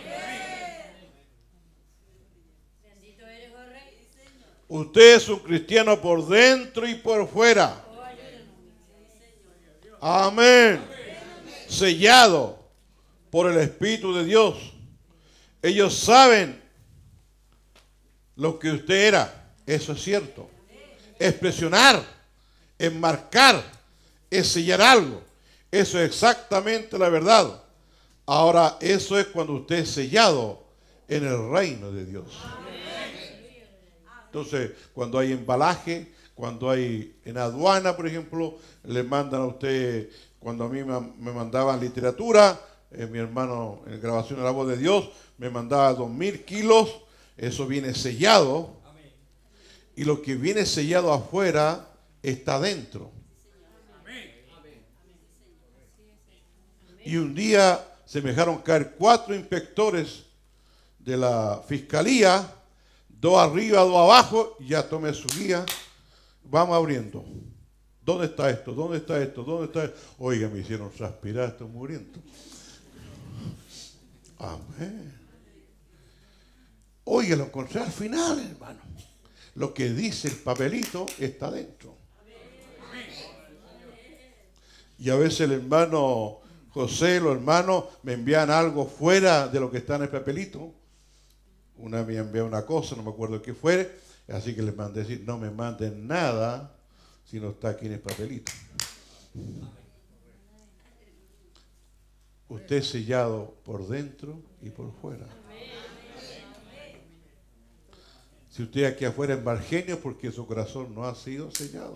Usted es un cristiano por dentro y por fuera. Amén. Sellado por el Espíritu de Dios. Ellos saben lo que usted era. Eso es cierto. Es presionar, es marcar, es sellar algo. Eso es exactamente la verdad. Ahora, eso es cuando usted es sellado en el reino de Dios. Entonces, cuando hay embalaje, cuando hay en aduana, por ejemplo, le mandan a usted, cuando a mí me mandaban literatura, mi hermano en grabación de la voz de Dios, me mandaba 2000 kilos, eso viene sellado, y lo que viene sellado afuera está dentro. Y un día se me dejaron caer 4 inspectores de la fiscalía, 2 arriba, 2 abajo, y ya tomé su guía. Vamos abriendo. ¿Dónde está esto? ¿Dónde está esto? ¿Dónde está esto? Oiga, me hicieron transpirar, estoy muriendo. Amén. Oiga, lo encontré al final, hermano. Lo que dice el papelito está dentro. Y a veces el hermano José, los hermanos, me envían algo fuera de lo que está en el papelito. Una me envió una cosa, no me acuerdo qué fue, así que les mandé decir, no me manden nada si no está aquí en el papelito. Usted es sellado por dentro y por fuera. Si usted aquí afuera es mal genio, porque su corazón no ha sido sellado.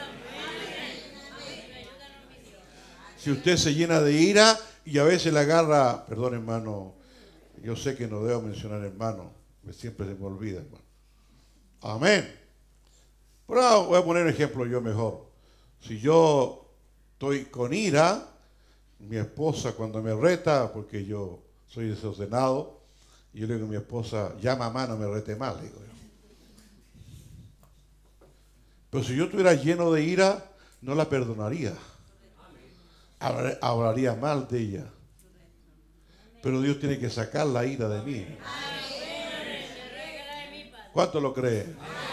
Si usted se llena de ira y a veces le agarra, perdón hermano, yo sé que no debo mencionar hermano, siempre se me olvida hermano. Amén. Pero voy a poner un ejemplo yo mejor. Si yo estoy con ira, mi esposa cuando me reta, porque yo soy desordenado, y yo le digo a mi esposa, ya mamá no me rete más, le digo yo. Pero si yo estuviera lleno de ira, no la perdonaría. Hablaría mal de ella. Pero Dios tiene que sacar la ira de mí. ¿Cuánto lo cree?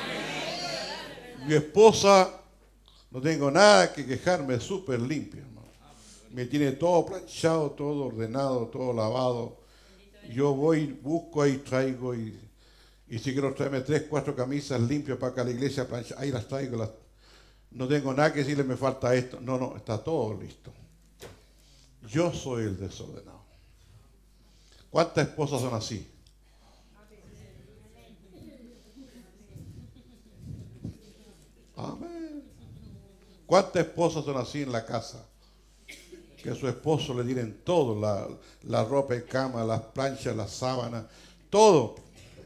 Mi esposa, no tengo nada que quejarme, es súper limpia, hermano. Me tiene todo planchado, todo ordenado, todo lavado. Yo voy, busco ahí, traigo y si quiero traerme 3, 4 camisas limpias para acá a la iglesia, ahí las traigo. No tengo nada que decirle, me falta esto. No, está todo listo. Yo soy el desordenado. ¿Cuántas esposas son así? Amén. ¿Cuántas esposas son así en la casa? Que a su esposo le tienen todo, la ropa de cama, las planchas, las sábanas, todo.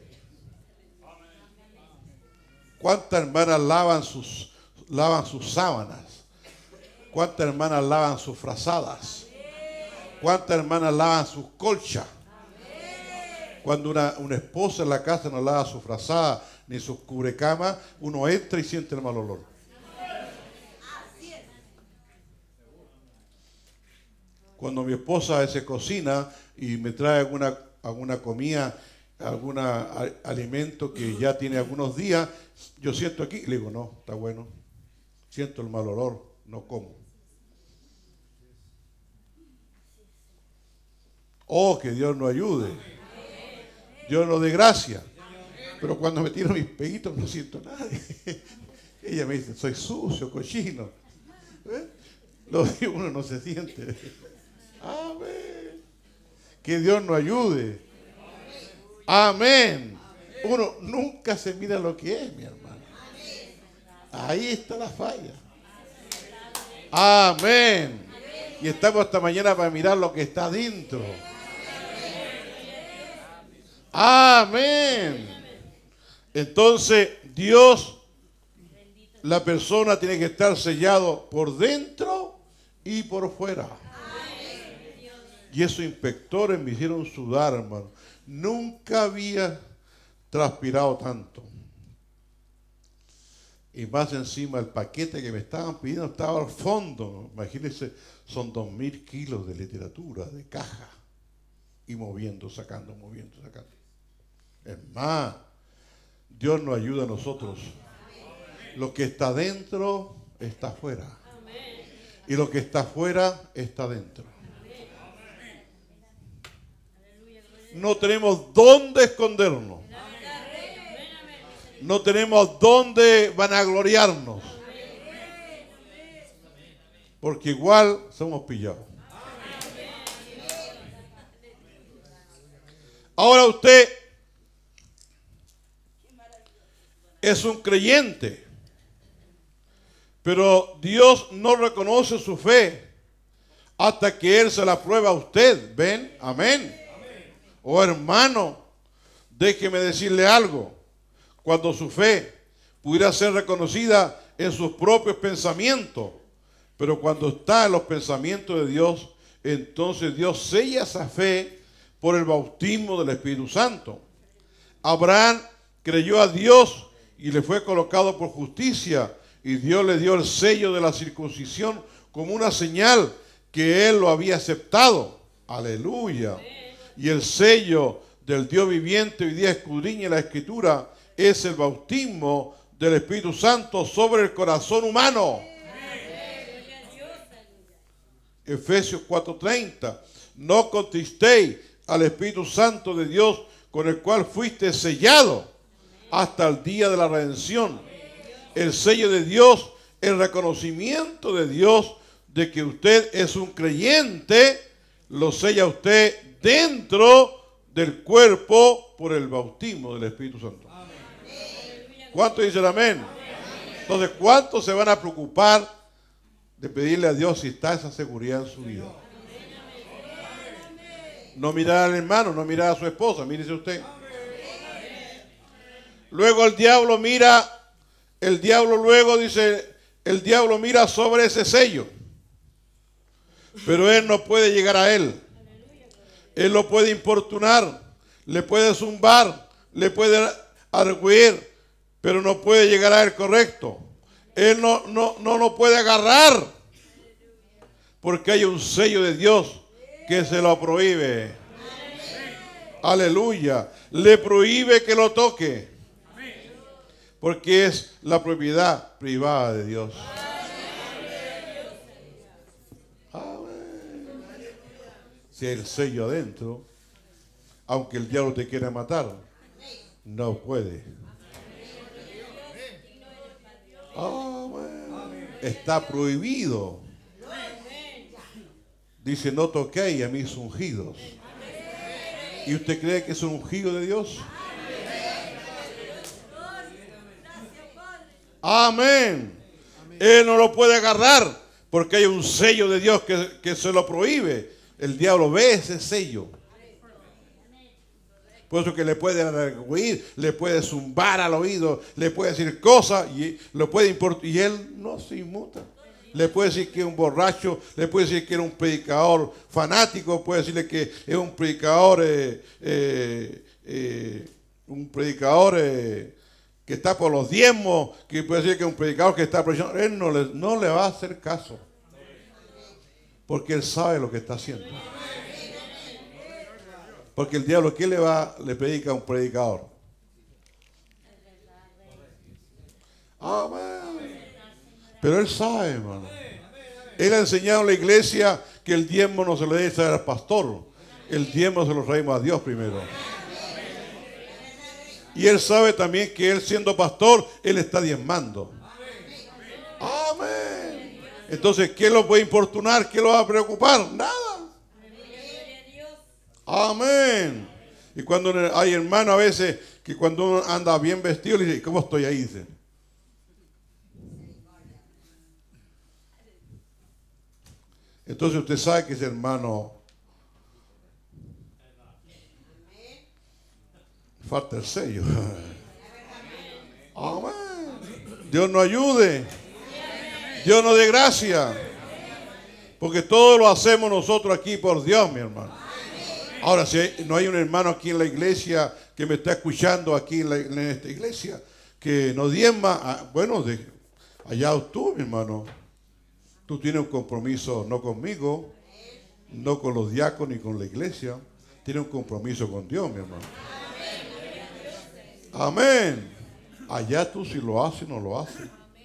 ¿Cuántas hermanas lavan sus sábanas? ¿Cuántas hermanas lavan sus frazadas? ¿Cuántas hermanas lavan sus colchas? Cuando una esposa en la casa no lava su frazada ni sus cubrecamas, uno entra y siente el mal olor. Cuando mi esposa a veces cocina y me trae alguna comida, algún alimento que ya tiene algunos días, yo siento aquí y le digo, no, está bueno. Siento el mal olor, no como. Oh, que Dios nos ayude. Dios nos dé gracia. Pero cuando me tiro mis peitos no siento nada. Ella me dice, soy sucio, cochino. Lo digo, uno no se siente. Amén. Que Dios nos ayude. Amén. Uno nunca se mira lo que es, mi hermano. Ahí está la falla. Amén. Y estamos esta mañana para mirar lo que está dentro. Amén. Entonces, Dios, la persona tiene que estar sellado por dentro y por fuera. Y esos inspectores me hicieron sudar, hermano. Nunca había transpirado tanto. Y más encima el paquete que me estaban pidiendo estaba al fondo. Imagínense, son 2.000 kilos de literatura, de caja. Y moviendo, sacando. Es más, Dios nos ayuda a nosotros. Lo que está dentro está afuera. Y lo que está afuera está dentro. No tenemos dónde escondernos. No tenemos dónde vanagloriarnos. Porque igual somos pillados. Ahora usted es un creyente, pero Dios no reconoce su fe hasta que Él se la prueba a usted. ¿Ven? Amén. Oh, hermano, déjeme decirle algo. Cuando su fe pudiera ser reconocida en sus propios pensamientos, pero cuando está en los pensamientos de Dios, entonces Dios sella esa fe por el bautismo del Espíritu Santo. Abraham creyó a Dios y le fue colocado por justicia, y Dios le dio el sello de la circuncisión como una señal que él lo había aceptado. Aleluya. Y el sello del Dios viviente hoy día escudriña la Escritura, es el bautismo del Espíritu Santo sobre el corazón humano. Efesios 4:30. No contristéis al Espíritu Santo de Dios, con el cual fuiste sellado hasta el día de la redención. El sello de Dios, el reconocimiento de Dios de que usted es un creyente, lo sella usted dentro del cuerpo por el bautismo del Espíritu Santo. ¿Cuántos dicen amén? Entonces, ¿cuántos se van a preocupar de pedirle a Dios si está esa seguridad en su vida? No mirar al hermano, no mirar a su esposa, mírese usted. Luego el diablo mira sobre ese sello. Pero él no puede llegar a él. Él lo puede importunar, le puede zumbar, le puede argüir, pero no puede llegar a él correcto. Él no lo puede agarrar, porque hay un sello de Dios que se lo prohíbe. Aleluya. Le prohíbe que lo toque, porque es la propiedad privada de Dios. Si hay el sello adentro, aunque el diablo te quiera matar, no puede. Está prohibido. Dice, no toquéis a mis ungidos. ¿Y usted cree que es un ungido de Dios? Amén. Él no lo puede agarrar porque hay un sello de Dios que se lo prohíbe. El diablo ve ese sello. Por eso que le puede rehuir, le puede zumbar al oído, le puede decir cosas y lo puede importar. Y él no se inmuta. Le puede decir que es un borracho, le puede decir que era un predicador fanático, puede decirle que es un predicador, que está por los diezmos, que puede decir que es un predicador que está presionando. Él no le va a hacer caso, porque él sabe lo que está haciendo. Porque el diablo, ¿qué le predica a un predicador? Amén. Pero él sabe, hermano. Él ha enseñado a la iglesia que el diezmo no se le debe traer al pastor. El diezmo se lo traemos a Dios primero. Y él sabe también que él siendo pastor, él está diezmando. Amén. Entonces, ¿qué lo puede importunar? ¿Qué lo va a preocupar? Nada. Amén. Y cuando hay hermanos a veces que cuando uno anda bien vestido, le dice, ¿cómo estoy ahí? Dice. Entonces usted sabe que ese hermano falta el sello. Amén. Dios nos ayude. Dios nos dé gracia. Porque todo lo hacemos nosotros aquí por Dios, mi hermano. Ahora, si no hay un hermano aquí en la iglesia que me está escuchando aquí en esta iglesia, que nos diezma, bueno, allá tú, mi hermano. Tú tienes un compromiso no conmigo, no con los diáconos ni con la iglesia. Tienes un compromiso con Dios, mi hermano. Amén. Allá tú si lo haces o no lo haces.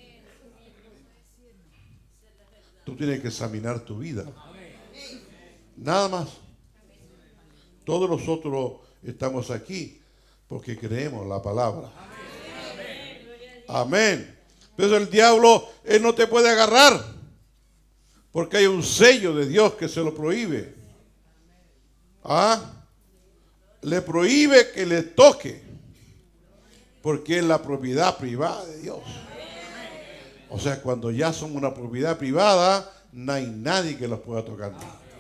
Tú tienes que examinar tu vida. Nada más. Todos nosotros estamos aquí porque creemos la palabra. Amén. Pero el diablo, él no te puede agarrar porque hay un sello de Dios que se lo prohíbe. Le prohíbe que le toque porque es la propiedad privada de Dios. O sea, cuando ya son una propiedad privada, no hay nadie que los pueda tocar.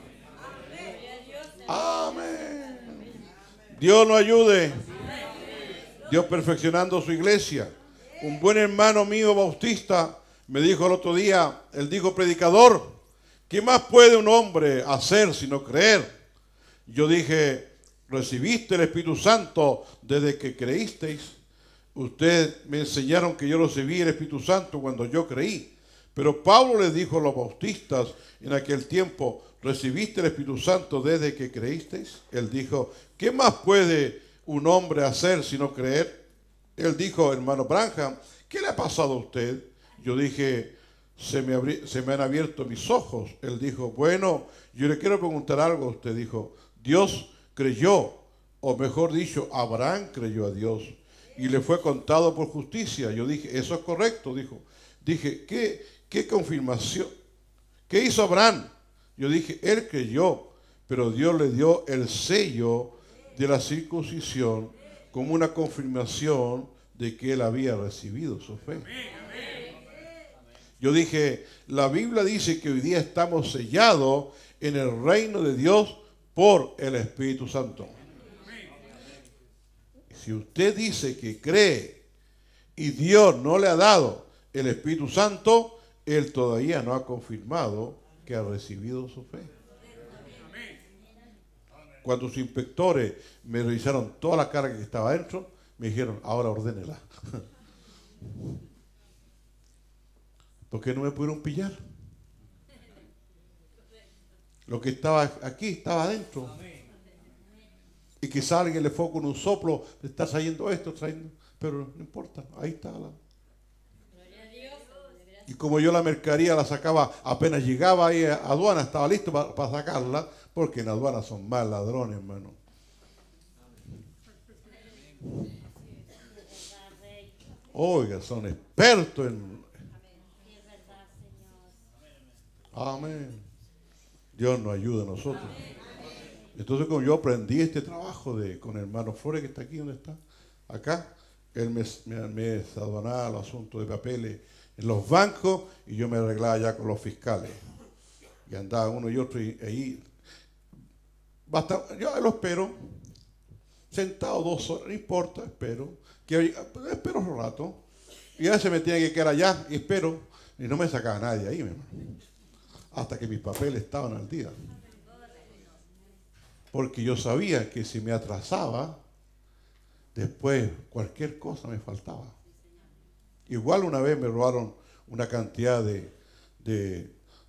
Amén. Dios nos ayude. Dios perfeccionando su iglesia. Un buen hermano mío bautista me dijo el otro día, él dijo, predicador, ¿qué más puede un hombre hacer sino creer? Yo dije, ¿recibiste el Espíritu Santo desde que creísteis? Ustedes me enseñaron que yo recibí el Espíritu Santo cuando yo creí. Pero Pablo les dijo a los bautistas en aquel tiempo, ¿recibiste el Espíritu Santo desde que creísteis? Él dijo, ¿qué más puede un hombre hacer sino creer? Él dijo, hermano Branham, ¿qué le ha pasado a usted? Yo dije, se me han abierto mis ojos. Él dijo, bueno, yo le quiero preguntar algo a usted. Dijo, Dios creyó, o mejor dicho, Abraham creyó a Dios y le fue contado por justicia. Yo dije, eso es correcto, dijo. Dije, ¿qué confirmación? ¿Qué hizo Abraham? Yo dije, él creyó, pero Dios le dio el sello de la circuncisión como una confirmación de que él había recibido su fe. Yo dije, la Biblia dice que hoy día estamos sellados en el reino de Dios por el Espíritu Santo. Si usted dice que cree y Dios no le ha dado el Espíritu Santo, él todavía no ha confirmado que ha recibido su fe. Cuando sus inspectores me revisaron toda la carga que estaba dentro, me dijeron, ahora ordénela. ¿Por qué no me pudieron pillar? Lo que estaba aquí estaba adentro. Y quizá alguien le fue con un soplo, le está trayendo esto, pero no importa, ahí está. Y como yo la mercadería la sacaba, apenas llegaba ahí a aduana, estaba listo para sacarla, porque en aduana son más ladrones, hermano. Oiga, son expertos en... Amén. Dios nos ayude a nosotros. Entonces, como yo aprendí este trabajo con el hermano Flores, que está aquí, ¿dónde está? Acá, él me adonaba los asuntos de papeles en los bancos y yo me arreglaba ya con los fiscales. Y andaba uno y otro y ahí, yo lo espero, sentado 2 horas, no importa, espero un rato. Y a veces me tiene que quedar allá y espero, y no me sacaba nadie ahí, mi hermano, hasta que mis papeles estaban al día. Porque yo sabía que si me atrasaba, después cualquier cosa me faltaba. Igual una vez me robaron una cantidad de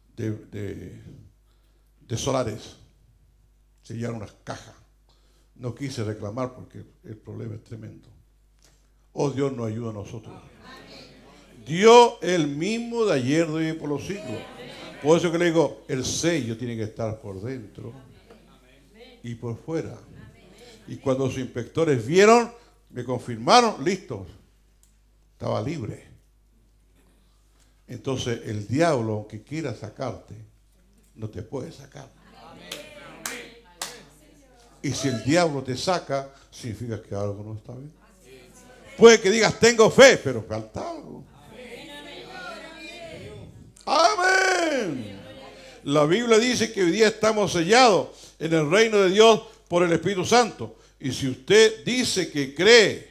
solares. Sellaron unas cajas. No quise reclamar porque el problema es tremendo. Oh, Dios nos ayuda a nosotros. Dios el mismo de ayer, de hoy y por los siglos. Por eso que le digo, el sello tiene que estar por dentro y por fuera. Y cuando los inspectores vieron, me confirmaron, listo, estaba libre. Entonces el diablo, aunque quiera sacarte, no te puede sacar. Y si el diablo te saca, significa que algo no está bien. Puede que digas, tengo fe, pero falta algo. Amén. La Biblia dice que hoy día estamos sellados en el reino de Dios por el Espíritu Santo. Y si usted dice que cree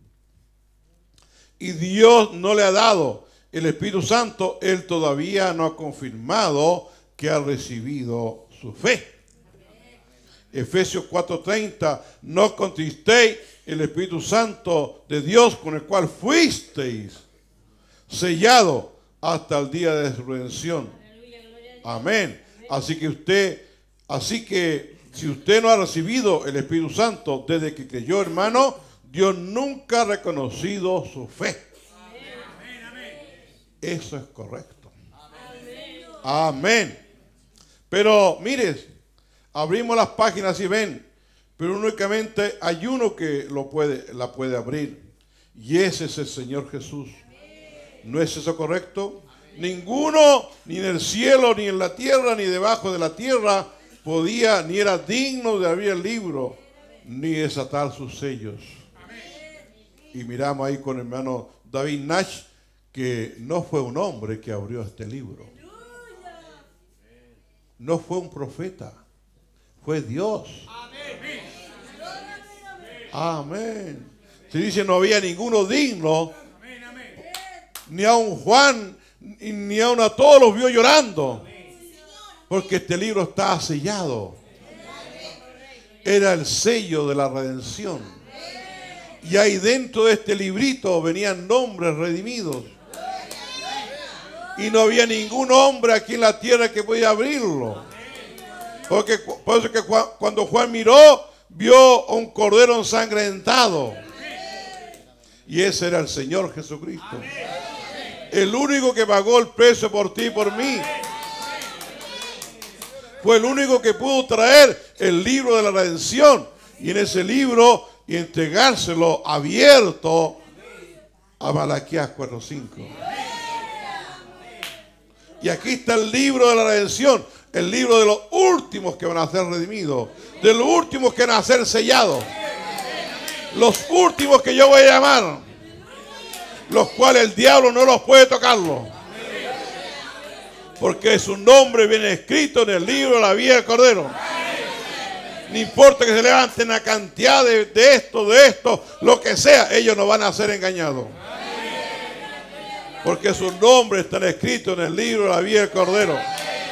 y Dios no le ha dado el Espíritu Santo, Él todavía no ha confirmado que ha recibido su fe. Efesios 4:30, no contristéis el Espíritu Santo de Dios con el cual fuisteis sellados hasta el día de su redención. Amén. Así que si usted no ha recibido el Espíritu Santo desde que creyó, hermano, Dios nunca ha reconocido su fe. Eso es correcto. Amén. Pero mire, abrimos las páginas y ven, pero únicamente hay uno que la puede abrir, y ese es el Señor Jesús. ¿No es eso correcto? Ninguno, ni en el cielo, ni en la tierra, ni debajo de la tierra, podía, ni era digno de abrir el libro, ni desatar sus sellos. Y miramos ahí con el hermano David Nash, que no fue un hombre que abrió este libro. No fue un profeta. Fue Dios. Amén. Se dice no había ninguno digno, ni a un Juan, ni aun a todos los vio llorando, porque este libro estaba sellado. Era el sello de la redención. Y ahí dentro de este librito venían nombres redimidos. Y no había ningún hombre aquí en la tierra que podía abrirlo. Porque por eso que cuando Juan miró, vio a un cordero ensangrentado. Y ese era el Señor Jesucristo. El único que pagó el precio por ti y por mí. Fue el único que pudo traer el libro de la redención. Y en ese libro, y entregárselo abierto a Malaquías 4:5. Y aquí está el libro de la redención. El libro de los últimos que van a ser redimidos. De los últimos que van a ser sellados. Los últimos que yo voy a llamar. Los cuales el diablo no los puede tocarlo. Porque su nombre viene escrito en el libro de la vida del Cordero. No importa que se levanten una cantidad de esto, lo que sea, ellos no van a ser engañados. Porque sus nombres están escritos en el libro de la vida del Cordero.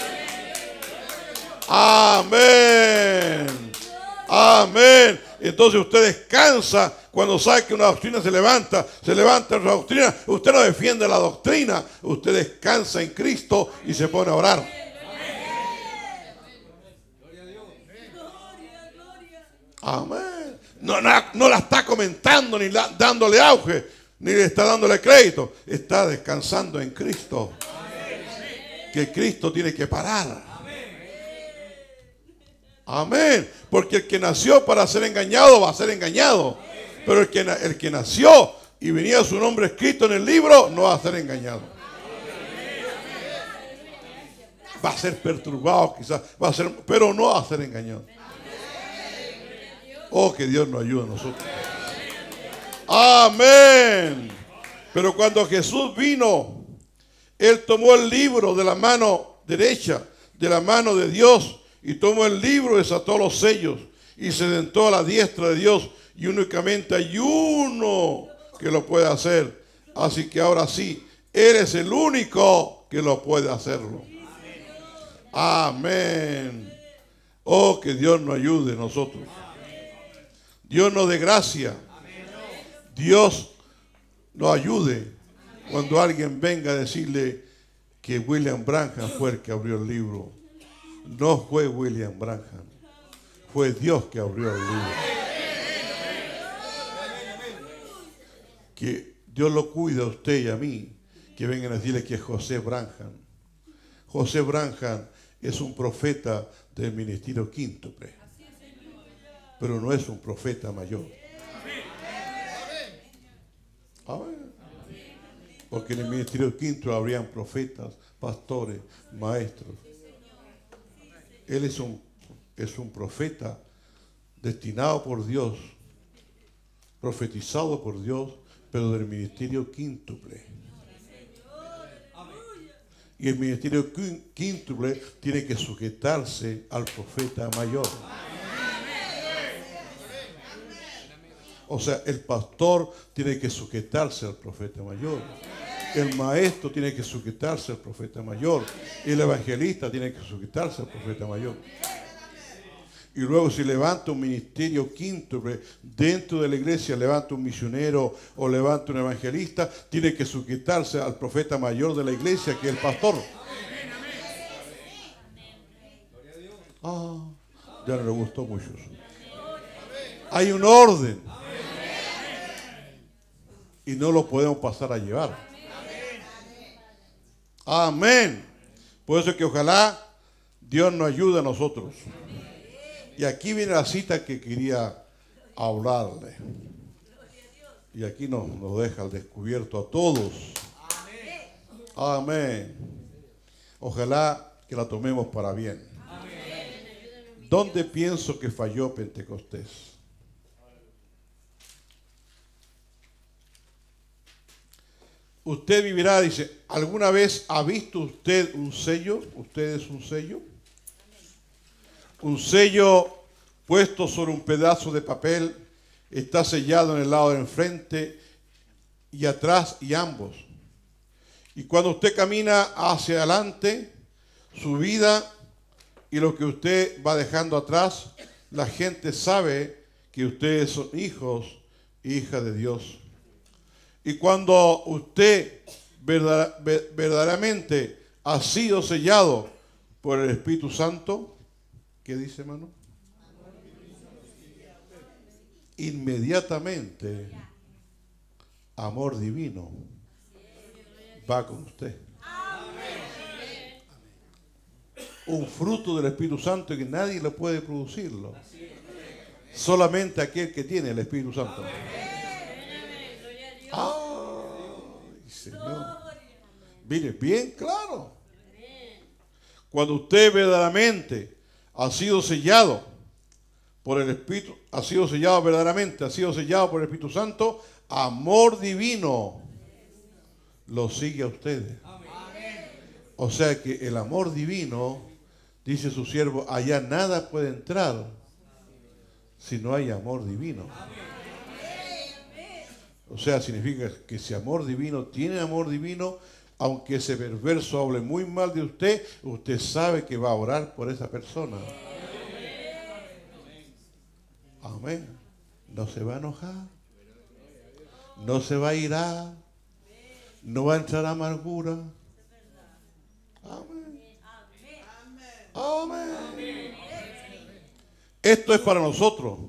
Amén. Amén. Entonces usted descansa cuando sabe que una doctrina se levanta otra doctrina. Usted no defiende la doctrina, usted descansa en Cristo y se pone a orar. Amén. No la está comentando ni dándole auge, ni le está dándole crédito. Está descansando en Cristo. Que Cristo tiene que parar. Amén. Porque el que nació para ser engañado va a ser engañado. Pero el que nació y venía su nombre escrito en el libro no va a ser engañado. Va a ser perturbado quizás, pero no va a ser engañado. Oh, que Dios nos ayude a nosotros. Amén. Pero cuando Jesús vino, Él tomó el libro de la mano derecha, de la mano de Dios, y tomó el libro, desató los sellos, y se sentó a la diestra de Dios, y únicamente hay uno que lo puede hacer. Así que ahora sí, Él es el único que lo puede hacerlo. Amén. Oh, que Dios nos ayude a nosotros. Dios nos dé gracia. Dios nos ayude cuando alguien venga a decirle que William Branham fue el que abrió el libro. No fue William Branham, fue Dios que abrió el libro. Que Dios lo cuide a usted y a mí, que vengan a decirle que es José Branham. José Branham es un profeta del ministerio quíntuple, pero no es un profeta mayor. Amén. Porque en el ministerio quinto habrían profetas, pastores, maestros. Él es un profeta destinado por Dios, profetizado por Dios, pero del ministerio quíntuple. Y el ministerio quíntuple tiene que sujetarse al profeta mayor. O sea, el pastor tiene que sujetarse al profeta mayor. El maestro tiene que sujetarse al profeta mayor. El evangelista tiene que sujetarse al profeta mayor. Y luego si levanta un ministerio quíntuple dentro de la iglesia, levanta un misionero o levanta un evangelista, tiene que sujetarse al profeta mayor de la iglesia, que es el pastor. Ya no le gustó mucho. Hay un orden. Y no lo podemos pasar a llevar. Amén. Por eso es que ojalá Dios nos ayude a nosotros. Y aquí viene la cita que quería hablarle. Y aquí nos deja al descubierto a todos. Amén. Ojalá que la tomemos para bien. ¿Dónde pienso que falló Pentecostés? Usted vivirá, dice, ¿alguna vez ha visto usted un sello? ¿Usted es un sello? Un sello puesto sobre un pedazo de papel, está sellado en el lado de enfrente y atrás y ambos. Y cuando usted camina hacia adelante, su vida y lo que usted va dejando atrás, la gente sabe que ustedes son hijos e hijas de Dios. Y cuando usted verdaderamente ha sido sellado por el Espíritu Santo, ¿qué dice, hermano? Inmediatamente, amor divino va con usted. Un fruto del Espíritu Santo que nadie lo puede producirlo. Solamente aquel que tiene el Espíritu Santo. ¡Ay, Señor! Mire, bien claro. Cuando usted verdaderamente ha sido sellado por el Espíritu, ha sido sellado verdaderamente, ha sido sellado por el Espíritu Santo, amor divino lo sigue a ustedes. O sea que el amor divino, dice su siervo, allá nada puede entrar si no hay amor divino. O sea, significa que ese amor divino tiene amor divino, aunque ese perverso hable muy mal de usted, usted sabe que va a orar por esa persona. Amén. No se va a enojar, no se va a irar, no va a entrar amargura. Amén. Amén. Esto es para nosotros.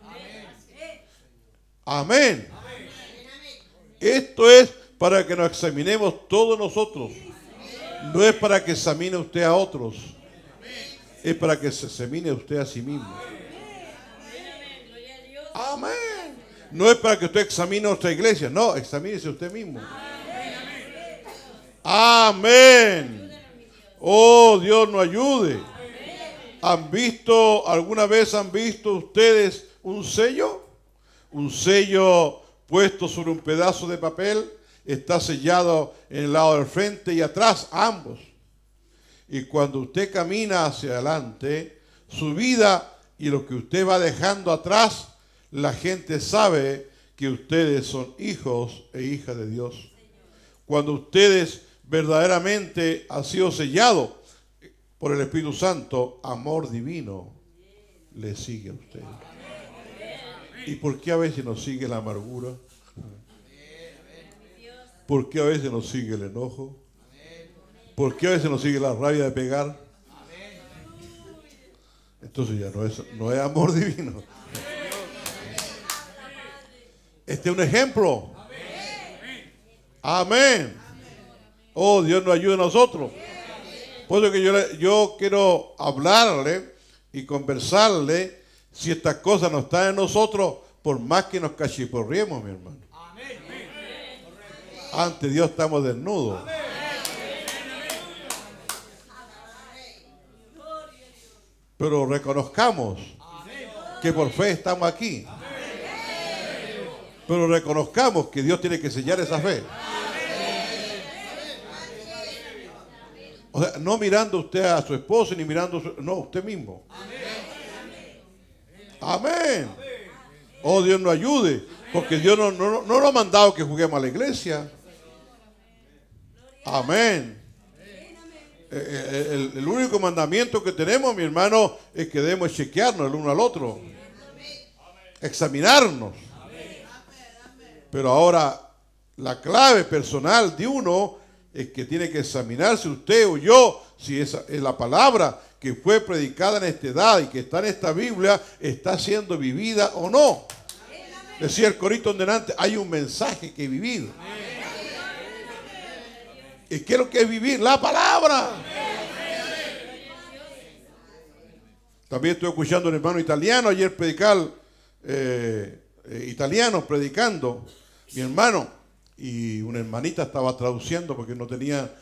Amén. Esto es para que nos examinemos todos nosotros. No es para que examine usted a otros. Es para que se examine usted a sí mismo. Amén. No es para que usted examine a nuestra iglesia. No, examínese usted mismo. Amén. Oh, Dios nos ayude. ¿Alguna vez han visto ustedes un sello? Un sello puesto sobre un pedazo de papel, está sellado en el lado del frente y atrás, ambos. Y cuando usted camina hacia adelante, su vida y lo que usted va dejando atrás, la gente sabe que ustedes son hijos e hijas de Dios. Cuando ustedes verdaderamente han sido sellados por el Espíritu Santo, amor divino le sigue a usted. ¿Y por qué a veces nos sigue la amargura? ¿Por qué a veces nos sigue el enojo? ¿Por qué a veces nos sigue la rabia de pegar? Entonces ya no es amor divino. Este es un ejemplo. Amén. Oh, Dios nos ayude a nosotros. Por eso que yo quiero hablarle y conversarle. Si estas cosas no están en nosotros, por más que nos cachiporriemos, mi hermano. Ante Dios estamos desnudos. Pero reconozcamos que por fe estamos aquí. Pero reconozcamos que Dios tiene que sellar esa fe. O sea, no mirando usted a su esposo ni mirando no, usted mismo. Amén. Oh, Dios nos ayude. Porque Dios no nos ha mandado que juguemos a la iglesia. Amén. El único mandamiento que tenemos, mi hermano, es que debemos chequearnos el uno al otro. Examinarnos. Pero ahora, la clave personal de uno es que tiene que examinarse usted o yo si esa es la palabra que fue predicada en esta edad y que está en esta Biblia, está siendo vivida o no. Decía el corito en delante, hay un mensaje que vivir. ¿Y qué es lo que es vivir? La palabra. También estoy escuchando a un hermano italiano ayer predicar, italiano predicando, mi hermano, y una hermanita estaba traduciendo porque no tenían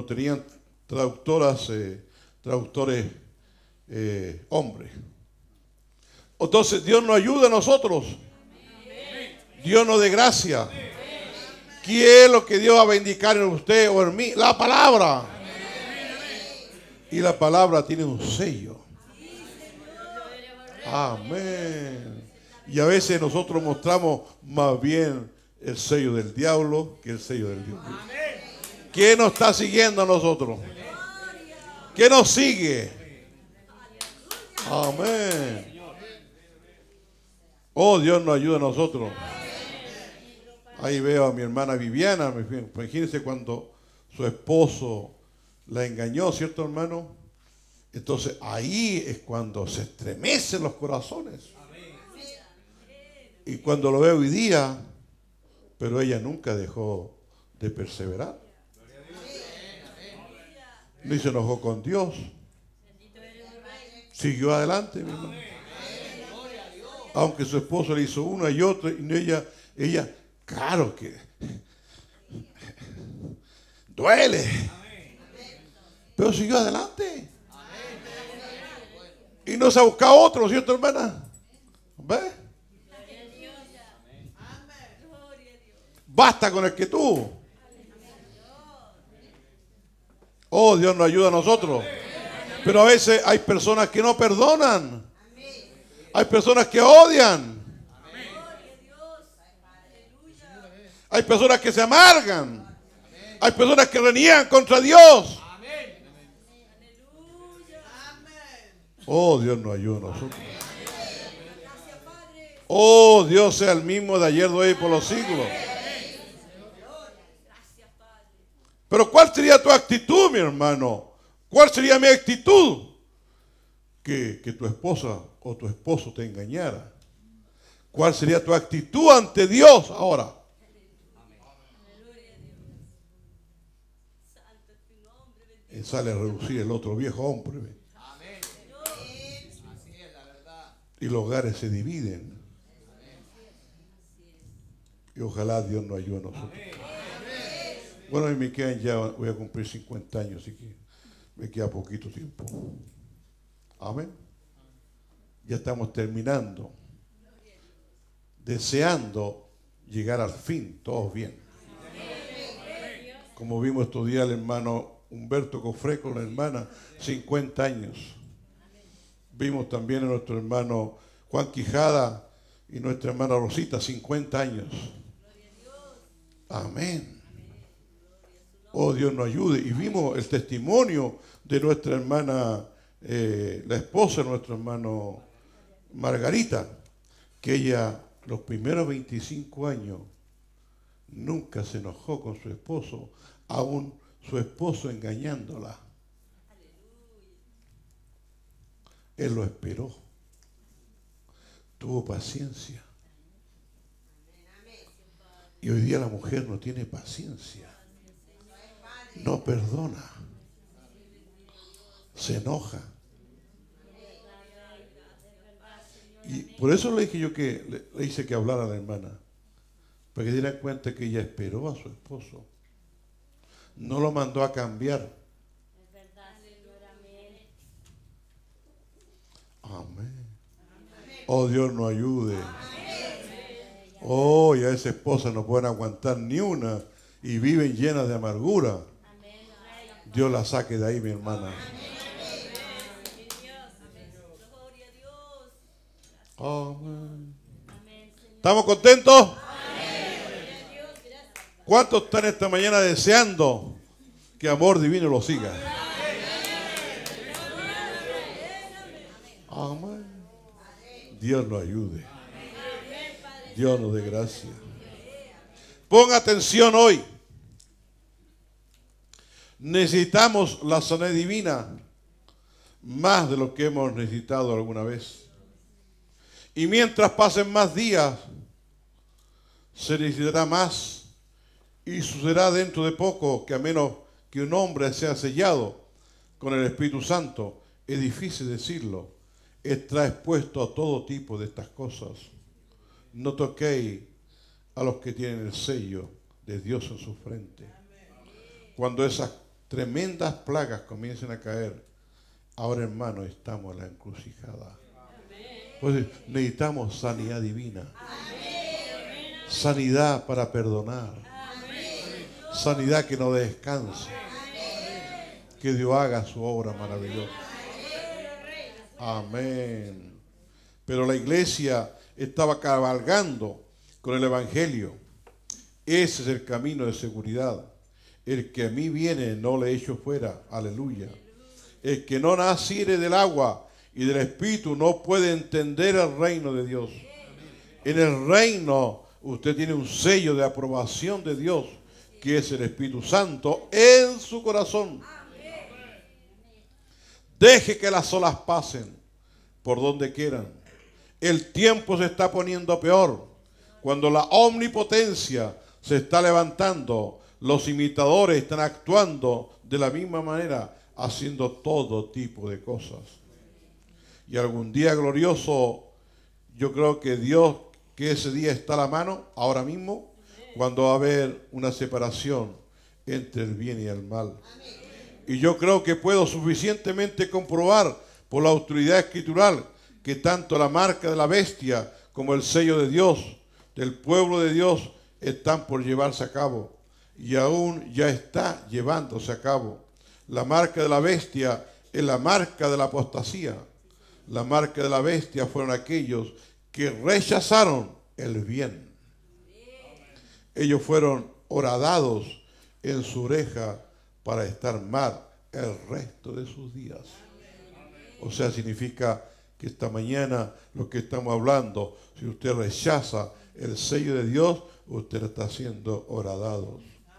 traductores hombres. Entonces Dios nos ayuda a nosotros. Dios nos dé gracia. ¿Qué es lo que Dios va a bendicar en usted o en mí? La palabra. Y la palabra tiene un sello. Amén. Y a veces nosotros mostramos más bien el sello del diablo que el sello del Dios. ¿Quién nos está siguiendo a nosotros? ¿Quién nos sigue? Amén. Oh, Dios nos ayuda a nosotros. Ahí veo a mi hermana Viviana. Imagínense cuando su esposo la engañó, ¿cierto, hermano? Entonces ahí es cuando se estremecen los corazones. Y cuando lo veo hoy día, pero ella nunca dejó de perseverar. Ni se enojó con Dios. Siguió adelante, mi hermano. Aunque su esposo le hizo una y otra, y ella, claro que duele. Pero siguió adelante. Y no se ha buscado otro, ¿cierto, hermana? ¿Ve? Basta con el que tuvo. Oh, Dios nos ayuda a nosotros. Pero a veces hay personas que no perdonan. Hay personas que odian. Hay personas que se amargan. Hay personas que reniegan contra Dios. Oh, Dios nos ayuda a nosotros. Oh, Dios sea el mismo de ayer, de hoy y por los siglos. Pero ¿cuál sería tu actitud, mi hermano? ¿Cuál sería mi actitud? Que tu esposa o tu esposo te engañara. ¿Cuál sería tu actitud ante Dios ahora? Y sale a reducir el otro viejo hombre. Y los hogares se dividen. Y ojalá Dios nos ayude a nosotros. Bueno, y me quedan ya, voy a cumplir 50 años, así que me queda poquito tiempo. Amén. Ya estamos terminando. deseando llegar al fin, todos bien. Como vimos estos días el hermano Humberto Cofré con la hermana, 50 años. Vimos también a nuestro hermano Juan Quijada y nuestra hermana Rosita, 50 años. Amén. Oh, Dios nos ayude. Y vimos el testimonio de nuestra hermana, la esposa de nuestro hermano Margarita, que ella los primeros 25 años nunca se enojó con su esposo, aún su esposo engañándola. Él lo esperó. Tuvo paciencia. Y hoy día la mujer no tiene paciencia. No perdona. Se enoja. Y por eso le dije yo que le hice que hablara a la hermana. Para que dieran cuenta que ella esperó a su esposo. No lo mandó a cambiar. Amén. Oh, Dios nos ayude. Oh, y a esa esposa no pueden aguantar ni una y viven llenas de amargura. Dios la saque de ahí, mi hermana. Amén. ¿Estamos contentos? ¿Cuántos están esta mañana deseando que amor divino los siga? Amén. Dios nos ayude. Dios nos dé gracia. Ponga atención hoy. Necesitamos la sanidad divina más de lo que hemos necesitado alguna vez. Y mientras pasen más días, se necesitará más. Y sucederá dentro de poco que a menos que un hombre sea sellado con el Espíritu Santo, es difícil decirlo, está expuesto a todo tipo de estas cosas. No toquéis a los que tienen el sello de Dios en su frente. Cuando esas tremendas plagas comiencen a caer, ahora hermanos estamos en la encrucijada. Pues necesitamos sanidad divina. Sanidad para perdonar. Sanidad que no descanse. Que Dios haga su obra maravillosa. Amén. Pero la iglesia estaba cabalgando con el Evangelio. Ese es el camino de seguridad. El que a mí viene no le echo fuera. Aleluya. El que no naciere del agua y del Espíritu no puede entender el reino de Dios. En el reino usted tiene un sello de aprobación de Dios, que es el Espíritu Santo en su corazón. Deje que las olas pasen por donde quieran. El tiempo se está poniendo peor. Cuando la omnipotencia se está levantando, los imitadores están actuando de la misma manera, haciendo todo tipo de cosas. Y algún día glorioso, yo creo que Dios, que ese día está a la mano, ahora mismo, cuando va a haber una separación entre el bien y el mal. Y yo creo que puedo suficientemente comprobar por la autoridad escritural que tanto la marca de la bestia como el sello de Dios, del pueblo de Dios, están por llevarse a cabo. Y aún ya está llevándose a cabo. La marca de la bestia es la marca de la apostasía. La marca de la bestia fueron aquellos que rechazaron el bien. Ellos fueron horadados en su oreja para estar mal el resto de sus días. O sea, significa que esta mañana lo que estamos hablando, si usted rechaza el sello de Dios, usted está siendo horadado.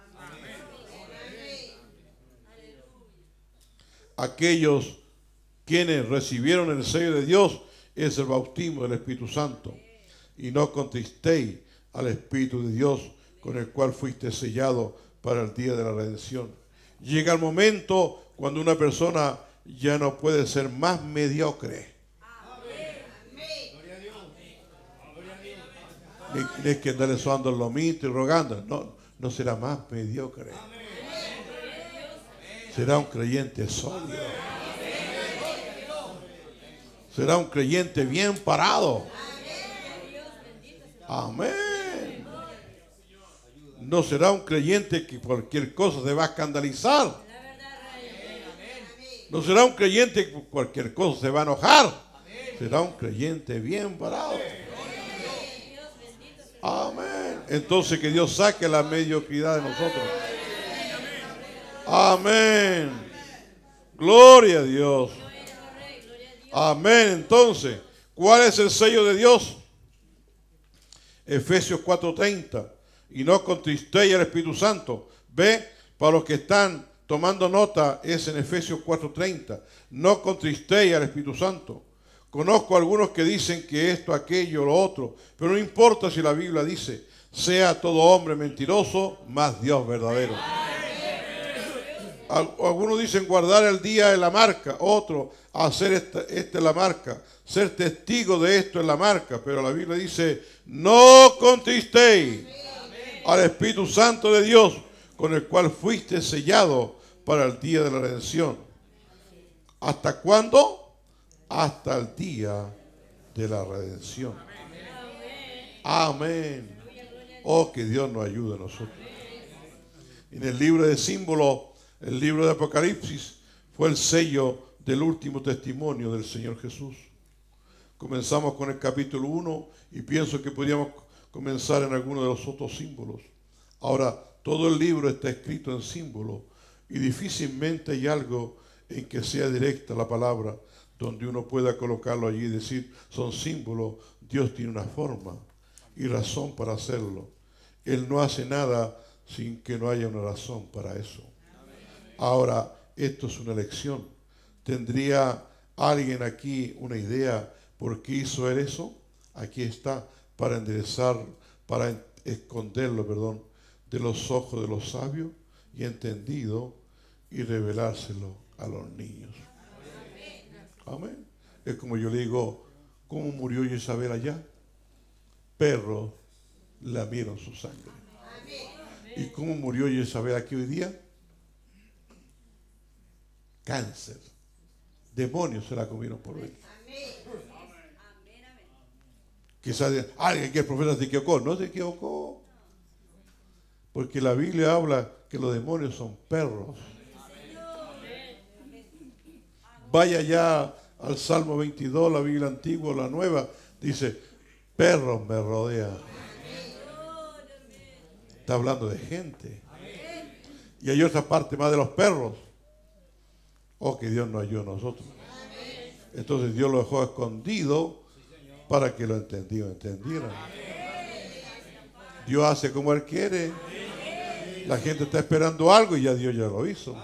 Aquellos quienes recibieron el sello de Dios es el bautismo del Espíritu Santo. Y no contristéis al Espíritu de Dios con el cual fuiste sellado para el día de la redención. Llega el momento cuando una persona ya no puede ser más mediocre. Ni es que andarle suando el lomito y rogando. No será más mediocre. Será un creyente sólido. Será un creyente bien parado. Amén. No será un creyente que cualquier cosa se va a escandalizar. No será un creyente que por cualquier cosa se va a enojar. Será un creyente bien parado. Amén. Entonces que Dios saque la mediocridad de nosotros. Amén. Gloria a Dios. Amén. Entonces, ¿cuál es el sello de Dios? Efesios 4:30. Y no contristéis al Espíritu Santo. Ve, para los que están tomando nota, es en Efesios 4:30. No contristéis al Espíritu Santo. Conozco a algunos que dicen que esto, aquello, lo otro, pero no importa si la Biblia dice, sea todo hombre mentiroso, más Dios verdadero. Algunos dicen guardar el día de la marca, otro hacer esta es la marca, ser testigo de esto es la marca, pero la Biblia dice, no contristéis al Espíritu Santo de Dios, con el cual fuiste sellado para el día de la redención. ¿Hasta cuándo? Hasta el día de la redención. Amén. Oh, que Dios nos ayude a nosotros. En el libro de símbolos, el libro de Apocalipsis, fue el sello del último testimonio del Señor Jesús. Comenzamos con el capítulo 1 y pienso que podríamos comenzar en alguno de los otros símbolos. Ahora, todo el libro está escrito en símbolos y difícilmente hay algo en que sea directa la palabra, donde uno pueda colocarlo allí y decir, son símbolos, Dios tiene una forma y razón para hacerlo. Él no hace nada sin que no haya una razón para eso. Ahora, esto es una elección. ¿Tendría alguien aquí una idea por qué hizo él eso? Aquí está, para enderezar, para esconderlo, de los ojos de los sabios y entendido y revelárselo a los niños. Amén. Es como yo le digo, ¿cómo murió Jezabel allá? Perros lamieron su sangre. ¿Y cómo murió Jezabel aquí hoy día? Cáncer. Demonios se la comieron por él. Quizás alguien que es profeta se equivocó. No se equivocó. Porque la Biblia habla que los demonios son perros. Vaya ya al Salmo 22, la Biblia antigua o la nueva. Dice, perros me rodean. Está hablando de gente. Y hay otra parte más de los perros. Oh, que Dios nos ayude a nosotros. Entonces Dios lo dejó escondido para que lo entendieran. Dios hace como Él quiere. La gente está esperando algo y ya Dios ya lo hizo.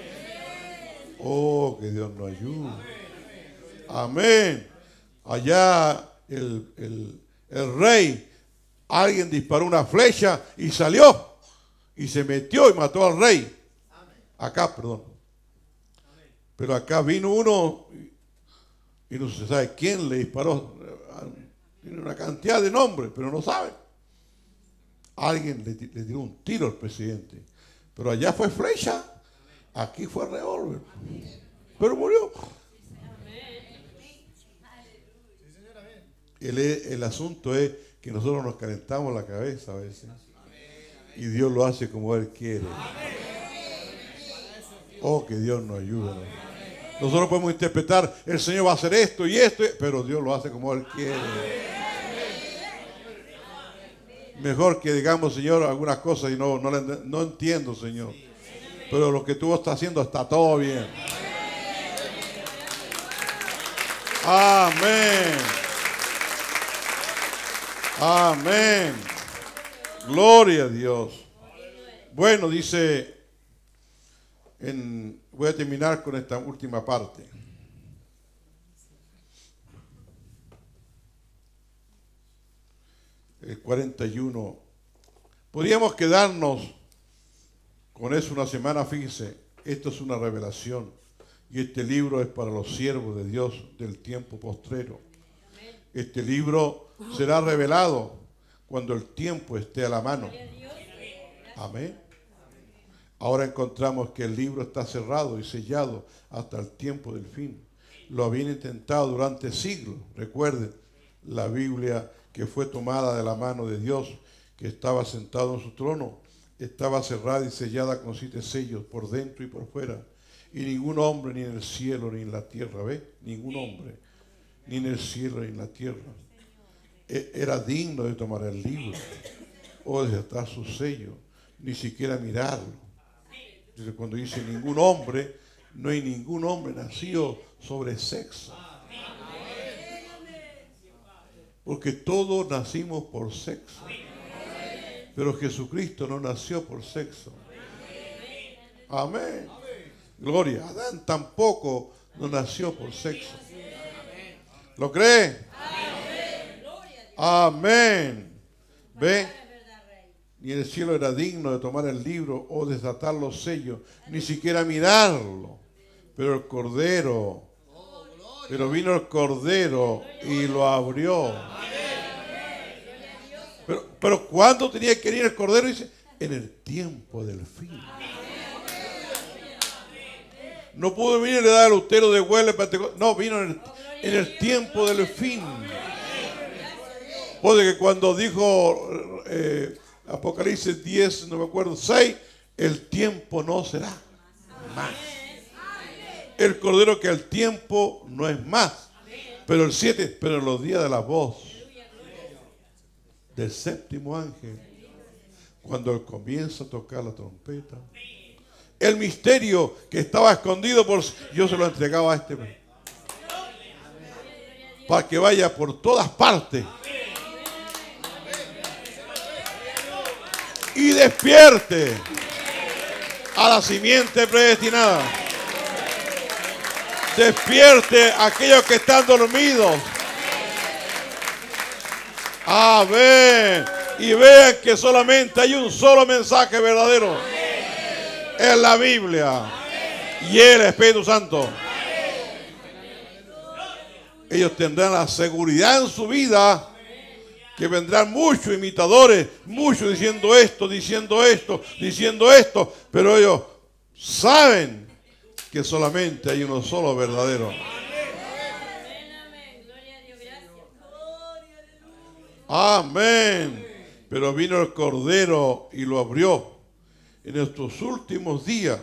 Oh, que Dios nos ayude. Amén. Allá el rey, alguien disparó una flecha y salió. Y se metió y mató al rey. Acá, perdón. Pero acá vino uno y no se sabe quién le disparó. Tiene una cantidad de nombres, pero no sabe. Alguien le tiró un tiro al presidente. Pero allá fue flecha. Aquí fue revólver. Pero murió. El asunto es que nosotros nos calentamos la cabeza a veces. Y Dios lo hace como Él quiere. Oh, que Dios nos ayude. Nosotros podemos interpretar, el Señor va a hacer esto y esto, pero Dios lo hace como Él quiere. Mejor que digamos, Señor, algunas cosas y no entiendo, Señor. Pero lo que tú estás haciendo está todo bien. Amén. Amén. Gloria a Dios. Bueno, dice, voy a terminar con esta última parte. El 41. Podríamos quedarnos con eso una semana, fíjese, esto es una revelación y este libro es para los siervos de Dios del tiempo postrero. Este libro será revelado cuando el tiempo esté a la mano. Amén. Ahora encontramos que el libro está cerrado y sellado hasta el tiempo del fin. Lo habían intentado durante siglos. Recuerden, la Biblia que fue tomada de la mano de Dios, que estaba sentado en su trono, estaba cerrada y sellada con 7 sellos por dentro y por fuera. Y ningún hombre, ni en el cielo, ni en la tierra, ¿ve? Ningún hombre, ni en el cielo, ni en la tierra, era digno de tomar el libro o de desatar su sello, ni siquiera mirarlo. Entonces, cuando dice ningún hombre, no hay ningún hombre nacido sobre sexo. Porque todos nacimos por sexo. Pero Jesucristo no nació por sexo. Amén. Gloria. Adán tampoco no nació por sexo. ¿Lo cree? Amén. ¿Ve? Ni el cielo era digno de tomar el libro o desatar los sellos, ni siquiera mirarlo. Pero el Cordero, pero vino el Cordero y lo abrió. Pero ¿cuándo tenía que venir el Cordero? Dice, en el tiempo del fin. No pudo venir y le dar al Lutero de Huele. No, vino en el tiempo del fin. Porque cuando dijo Apocalipsis 10, no me acuerdo, 6, el tiempo no será más. El Cordero que el tiempo no es más. Pero el 7, pero en los días de la voz del séptimo ángel, cuando él comienza a tocar la trompeta, el misterio que estaba escondido yo se lo entregaba a este para que vaya por todas partes y despierte a la simiente predestinada. Despierte a aquellos que están dormidos. Amén. Y vean que solamente hay un solo mensaje verdadero. Es la Biblia y el Espíritu Santo. Ellos tendrán la seguridad en su vida que vendrán muchos imitadores, muchos diciendo esto, pero ellos saben que solamente hay uno solo verdadero. Amén. Pero vino el Cordero y lo abrió. En estos últimos días,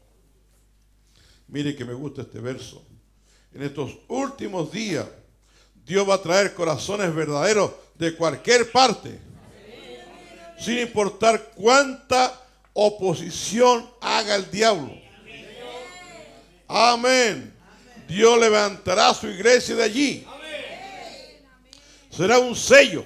mire que me gusta este verso. En estos últimos días, Dios va a traer corazones verdaderos de cualquier parte, sin importar cuánta oposición haga el diablo. Amén. Dios levantará su iglesia de allí. Será un sello.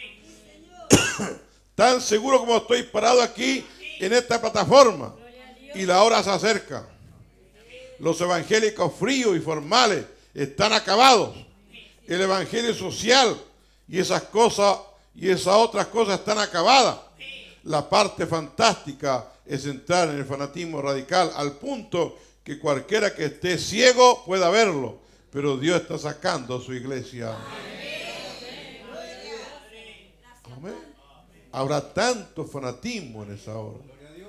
Tan seguro como estoy parado aquí en esta plataforma. Y la hora se acerca. Los evangélicos fríos y formales están acabados. El evangelio social y esas cosas y esas otras cosas están acabadas. La parte fantástica es entrar en el fanatismo radical al punto que cualquiera que esté ciego pueda verlo. Pero Dios está sacando a su iglesia. Amén. Habrá tanto fanatismo en esa hora.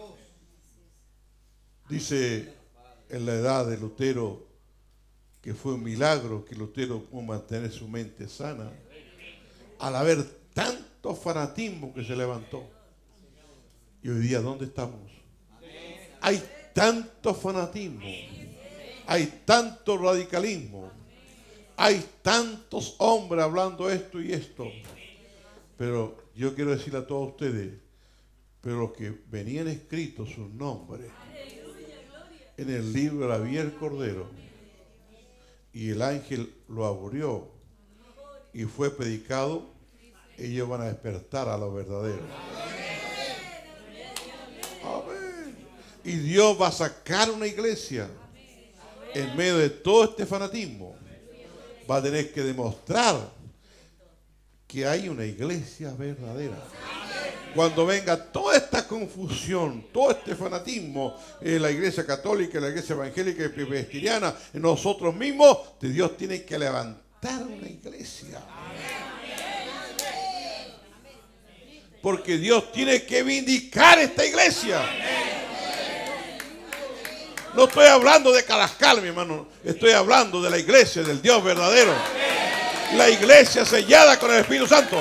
Dice en la edad de Lutero que fue un milagro que Lutero pudo mantener su mente sana al haber tanto fanatismo que se levantó. Y hoy día, ¿dónde estamos? Hay tanto fanatismo, hay tanto radicalismo, hay tantos hombres hablando esto y esto. Pero yo quiero decirle a todos ustedes, pero los que venían escritos sus nombres en el libro la vi el Cordero y el ángel lo abrió y fue predicado, ellos van a despertar a lo verdadero. Amén. Y Dios va a sacar una iglesia en medio de todo este fanatismo. Va a tener que demostrar que hay una iglesia verdadera. Cuando venga toda esta confusión, todo este fanatismo en la iglesia católica, en la iglesia evangélica y presbiteriana, en nosotros mismos, Dios tiene que levantar una iglesia. Porque Dios tiene que vindicar esta iglesia. No estoy hablando de Carrascal, mi hermano. Estoy hablando de la iglesia del Dios verdadero. La iglesia sellada con el Espíritu Santo.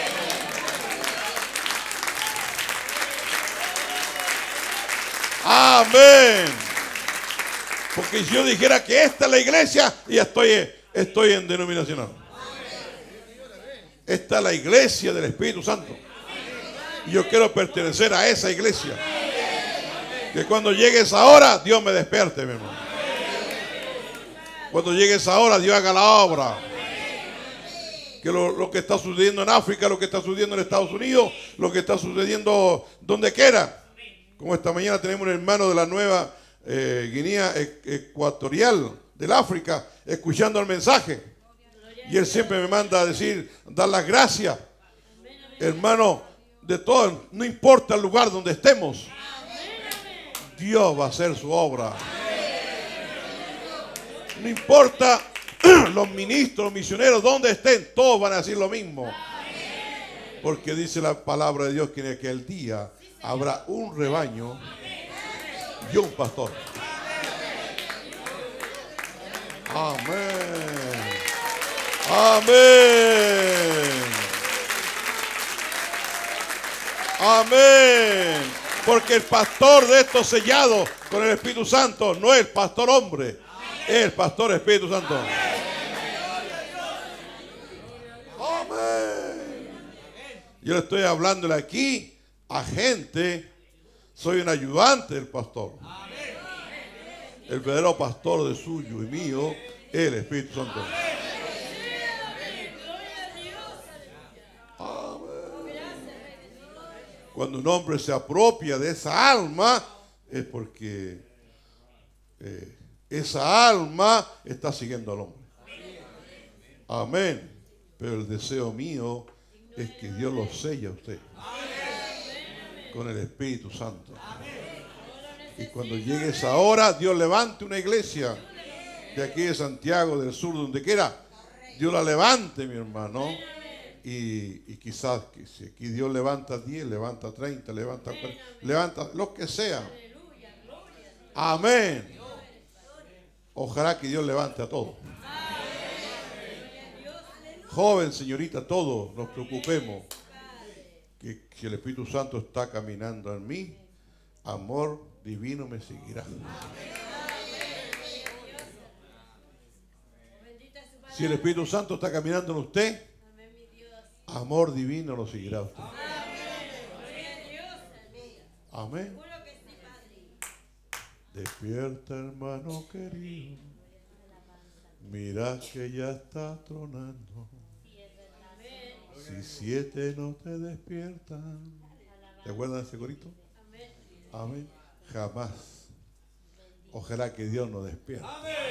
Amén. Porque si yo dijera que esta es la iglesia, ya estoy en denominacional. Esta es la iglesia del Espíritu Santo. Y yo quiero pertenecer a esa iglesia. Que cuando llegue esa hora, Dios me despierte, mi hermano. Cuando llegue esa hora, Dios haga la obra. Que lo que está sucediendo en África, lo que está sucediendo en Estados Unidos, lo que está sucediendo donde quiera. Como esta mañana tenemos un hermano de la Nueva Guinea Ecuatorial del África escuchando el mensaje. Y él siempre me manda a decir, dar las gracias. Hermano, de todo, no importa el lugar donde estemos, Dios va a hacer su obra. No importa los ministros, los misioneros, donde estén, todos van a decir lo mismo. Porque dice la palabra de Dios que en aquel día habrá un rebaño y un pastor. Amén. Amén. Amén. Porque el pastor de estos sellados con el Espíritu Santo no es el pastor hombre, es el pastor Espíritu Santo. Amén. Yo le estoy hablándole aquí a gente. Soy un ayudante del pastor. El verdadero pastor de suyo y mío es el Espíritu Santo. Cuando un hombre se apropia de esa alma, es porque esa alma está siguiendo al hombre. Amén. Pero el deseo mío es que Dios lo selle a usted con el Espíritu Santo. Y cuando llegue esa hora, Dios levante una iglesia de aquí de Santiago, del sur, donde quiera. Dios la levante, mi hermano. Y quizás que si aquí Dios levanta 10, levanta 30, levanta 40, levanta lo que sea. Amén. Ojalá que Dios levante a todos. Joven, señorita, todos nos preocupemos que si el Espíritu Santo está caminando en mí, amor divino me seguirá. Si el Espíritu Santo está caminando en usted, amor divino lo seguirá a usted. Amén. Despierta, hermano querido. Mira que ya está tronando. Si 7 no te despiertan. ¿Te acuerdas de ese corito? Amén. Jamás. Ojalá que Dios nos despierte.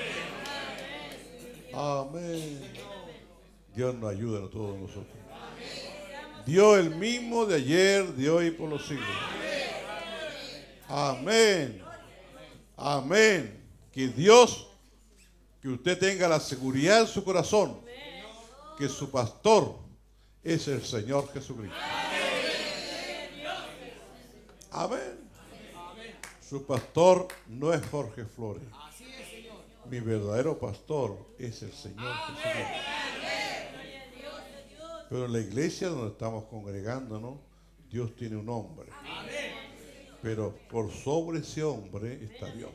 Amén. Dios nos ayuda a todos nosotros. Dios el mismo de ayer, de hoy y por los siglos. Amén. Amén. Que Dios, que usted tenga la seguridad en su corazón, que su pastor es el Señor Jesucristo. Amén. Su pastor no es Jorge Flores. Mi verdadero pastor es el Señor Jesucristo. Pero en la iglesia donde estamos congregándonos, Dios tiene un hombre. Pero por sobre ese hombre está Dios.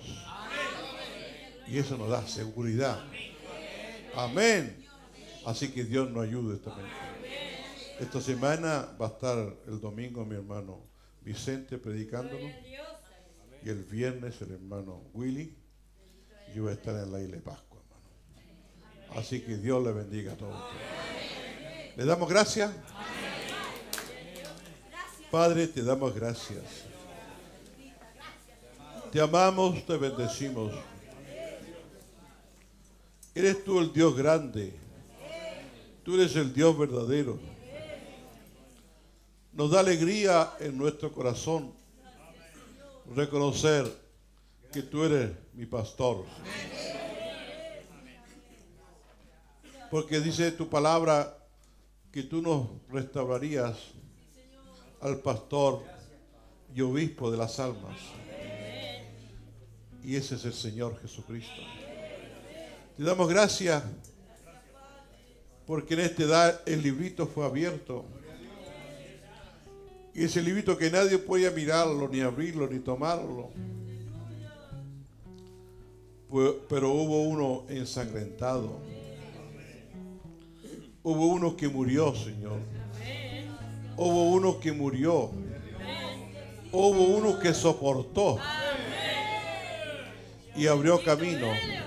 Y eso nos da seguridad. Amén. Así que Dios nos ayude esta mañana. Esta semana va a estar el domingo mi hermano Vicente predicándonos. Y el viernes el hermano Willy. Yo voy a estar en la isla de Pascua, hermano. Así que Dios le bendiga a todos ustedes. ¿Le damos gracias? Padre, te damos gracias. Te amamos, te bendecimos. Eres tú el Dios grande. Tú eres el Dios verdadero. Nos da alegría en nuestro corazón reconocer que tú eres mi pastor. Porque dice tu palabra que tú nos restaurarías al pastor y obispo de las almas. Y ese es el Señor Jesucristo. Te damos gracias porque en esta edad el librito fue abierto. Y ese librito que nadie podía mirarlo, ni abrirlo, ni tomarlo. Pero hubo uno ensangrentado. Hubo uno que murió, Señor. Hubo uno que murió. Hubo uno que soportó. Y abrió camino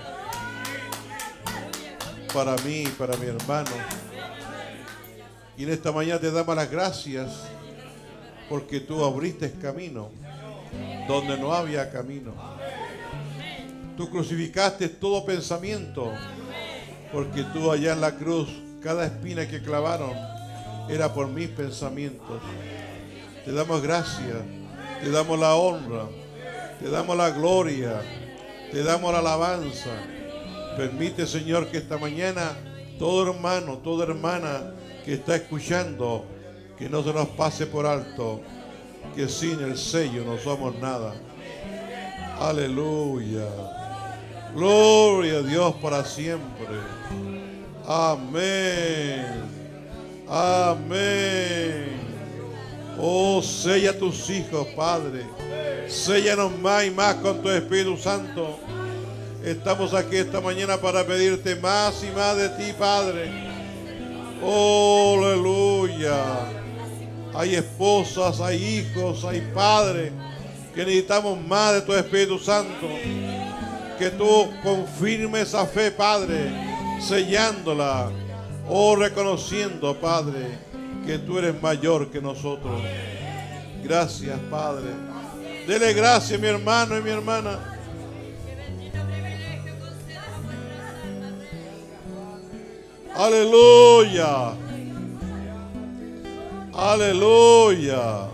para mí, para mi hermano. Y en esta mañana te damos las gracias porque tú abriste camino donde no había camino. Tú crucificaste todo pensamiento porque tú allá en la cruz, cada espina que clavaron era por mis pensamientos. Te damos gracias, te damos la honra, te damos la gloria, te damos la alabanza. Permite, Señor, que esta mañana todo hermano, toda hermana que está escuchando, que no se nos pase por alto, que sin el sello no somos nada. Aleluya. Gloria a Dios para siempre. Amén. Amén. Oh, sella a tus hijos, Padre. Séllanos más y más con tu Espíritu Santo. Estamos aquí esta mañana para pedirte más y más de ti, Padre. Oh, aleluya. Hay esposas, hay hijos, hay padres que necesitamos más de tu Espíritu Santo. Que tú confirmes esa fe, Padre, sellándola. Oh, reconociendo, Padre, que tú eres mayor que nosotros. Gracias, Padre. Dele gracias, mi hermano y mi hermana. Aleluya. Aleluya.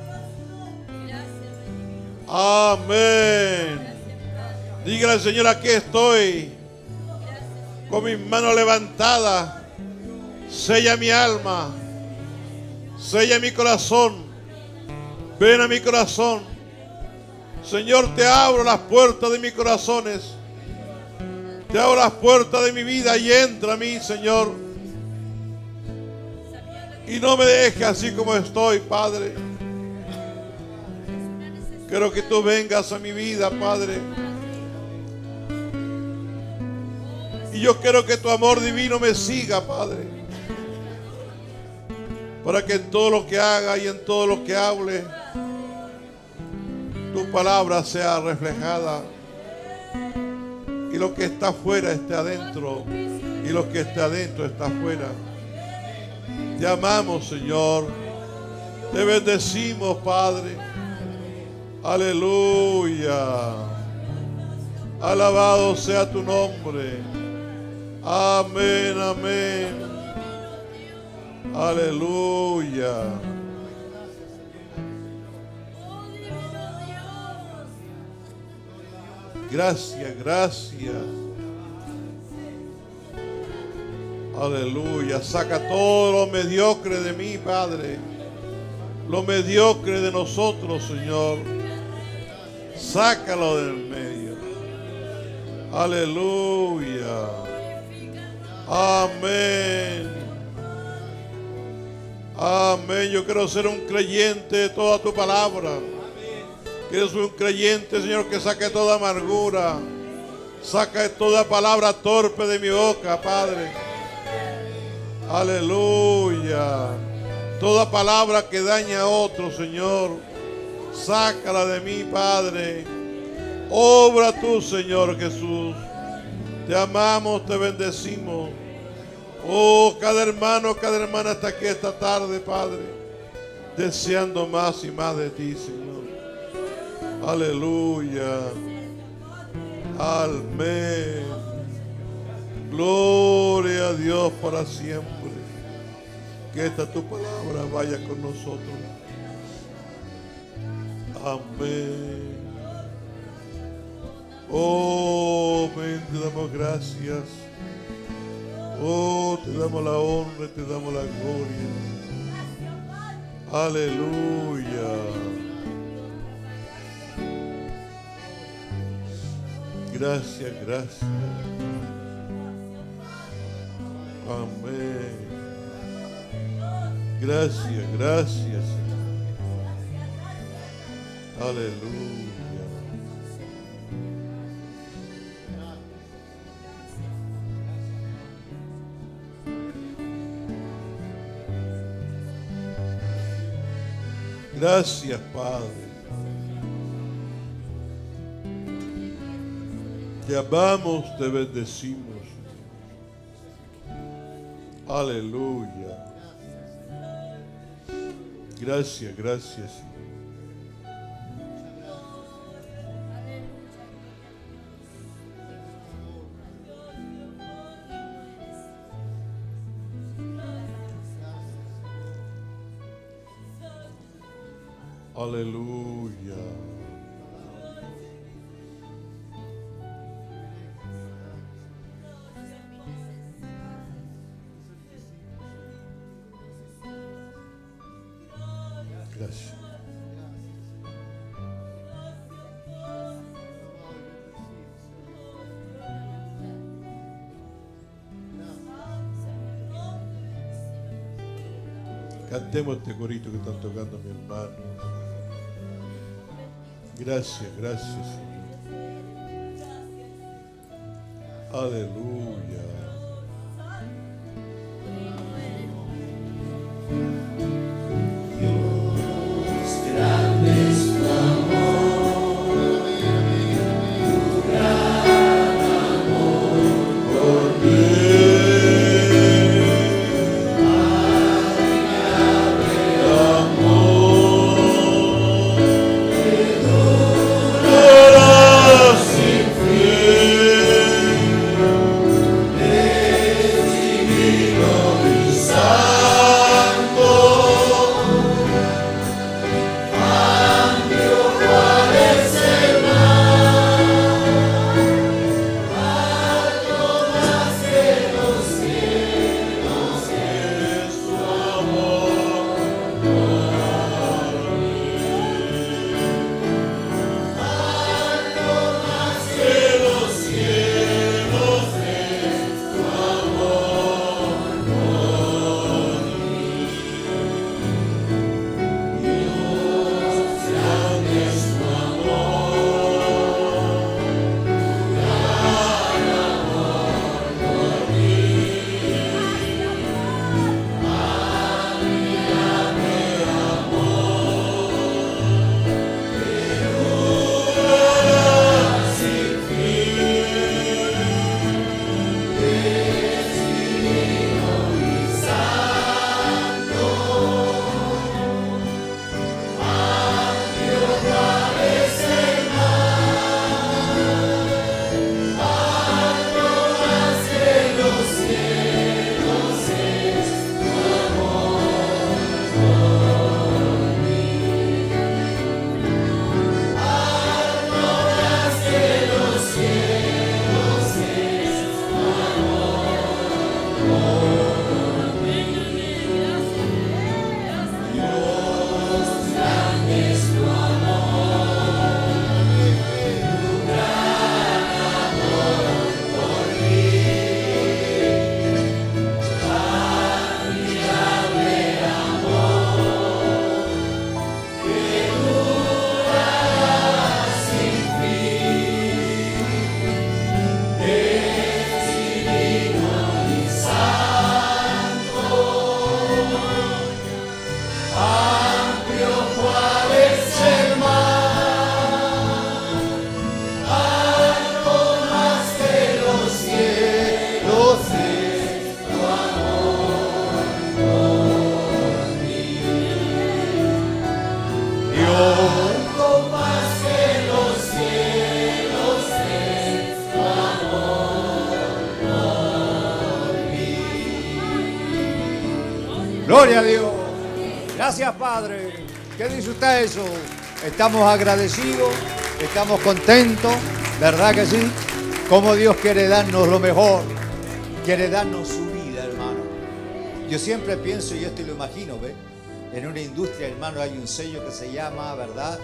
Amén. Dígale al Señor, aquí estoy, con mis manos levantadas. Sella mi alma, sella mi corazón. Ven a mi corazón. Señor, te abro las puertas de mis corazones. Te abro las puertas de mi vida y entra a mí, Señor. Y no me dejes así como estoy, Padre. Quiero que tú vengas a mi vida, Padre. Y yo quiero que tu amor divino me siga, Padre. Para que en todo lo que haga y en todo lo que hable, tu palabra sea reflejada. Y lo que está afuera esté adentro. Y lo que está adentro está afuera. Te amamos, Señor. Te bendecimos, Padre. Aleluya. Alabado sea tu nombre. Amén, amén. Aleluya. Gracias, gracias. Aleluya. Saca todo lo mediocre de mí, Padre. Lo mediocre de nosotros, Señor. Sácalo del medio. Aleluya. Amén. Amén. Yo quiero ser un creyente de toda tu palabra. Quiero ser un creyente, Señor, que saque toda amargura. Saca toda palabra torpe de mi boca, Padre. Aleluya. Toda palabra que daña a otro, Señor, sácala de mí, Padre. Obra tú, Señor Jesús. Te amamos, te bendecimos. Oh, cada hermano, cada hermana está aquí esta tarde, Padre, deseando más y más de ti, Señor. Aleluya. Amén. Gloria a Dios para siempre. Que esta tu palabra vaya con nosotros. Amén. Oh, amén. Te damos gracias. Oh, te damos la honra y te damos la gloria. Aleluya. Gracias, gracias. Amén. Gracias, gracias. Aleluya. Gracias, Padre. Te amamos, te bendecimos. Aleluya. Gracias, gracias. Aleluya. Gracias. Cantemos este corito que están tocando mi hermano. Gracias, gracias, Señor. Aleluya. Gloria a Dios. Gracias, Padre. ¿Qué dice usted eso? Estamos agradecidos, estamos contentos, ¿verdad que sí? Como Dios quiere darnos lo mejor, quiere darnos su vida, hermano. Yo siempre pienso, y esto lo imagino, ¿ves? En una industria, hermano, hay un sello que se llama, ¿verdad?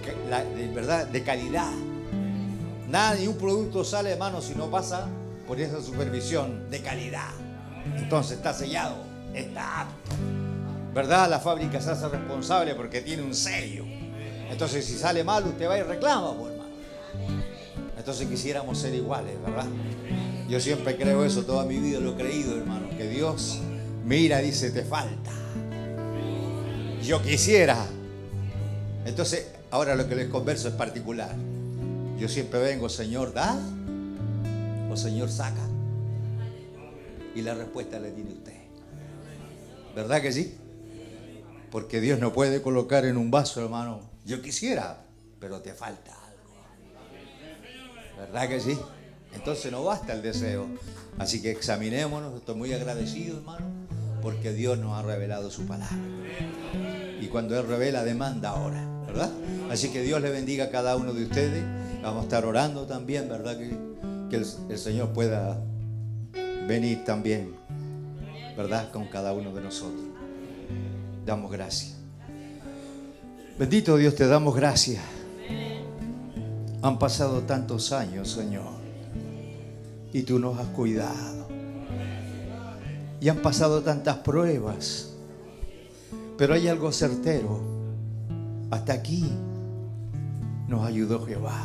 De calidad. Nada, ni un producto sale, hermano, si no pasa por esa supervisión de calidad. Entonces está sellado, está apto. ¿Verdad? La fábrica se hace responsable porque tiene un sello. Entonces si sale mal usted va y reclama, pues, hermano. Entonces quisiéramos ser iguales, ¿verdad? Yo siempre creo eso, toda mi vida lo he creído, hermano, que Dios mira y dice, te falta. Yo quisiera. Entonces, ahora lo que les converso es particular. Yo siempre vengo, Señor, da o Señor, saca. Y la respuesta la tiene usted. ¿Verdad que sí? Porque Dios no puede colocar en un vaso, hermano, yo quisiera, pero te falta algo. ¿Verdad que sí? Entonces no basta el deseo. Así que examinémonos. Estoy muy agradecido, hermano, porque Dios nos ha revelado su palabra. Y cuando Él revela, demanda ahora, ¿verdad? Así que Dios le bendiga a cada uno de ustedes. Vamos a estar orando también, ¿verdad? Que el Señor pueda venir también, ¿verdad? Con cada uno de nosotros. Damos gracias. Bendito Dios, te damos gracias. Han pasado tantos años, Señor, y tú nos has cuidado. Y han pasado tantas pruebas, pero hay algo certero. Hasta aquí nos ayudó Jehová.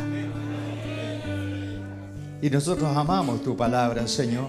Y nosotros amamos tu palabra, Señor.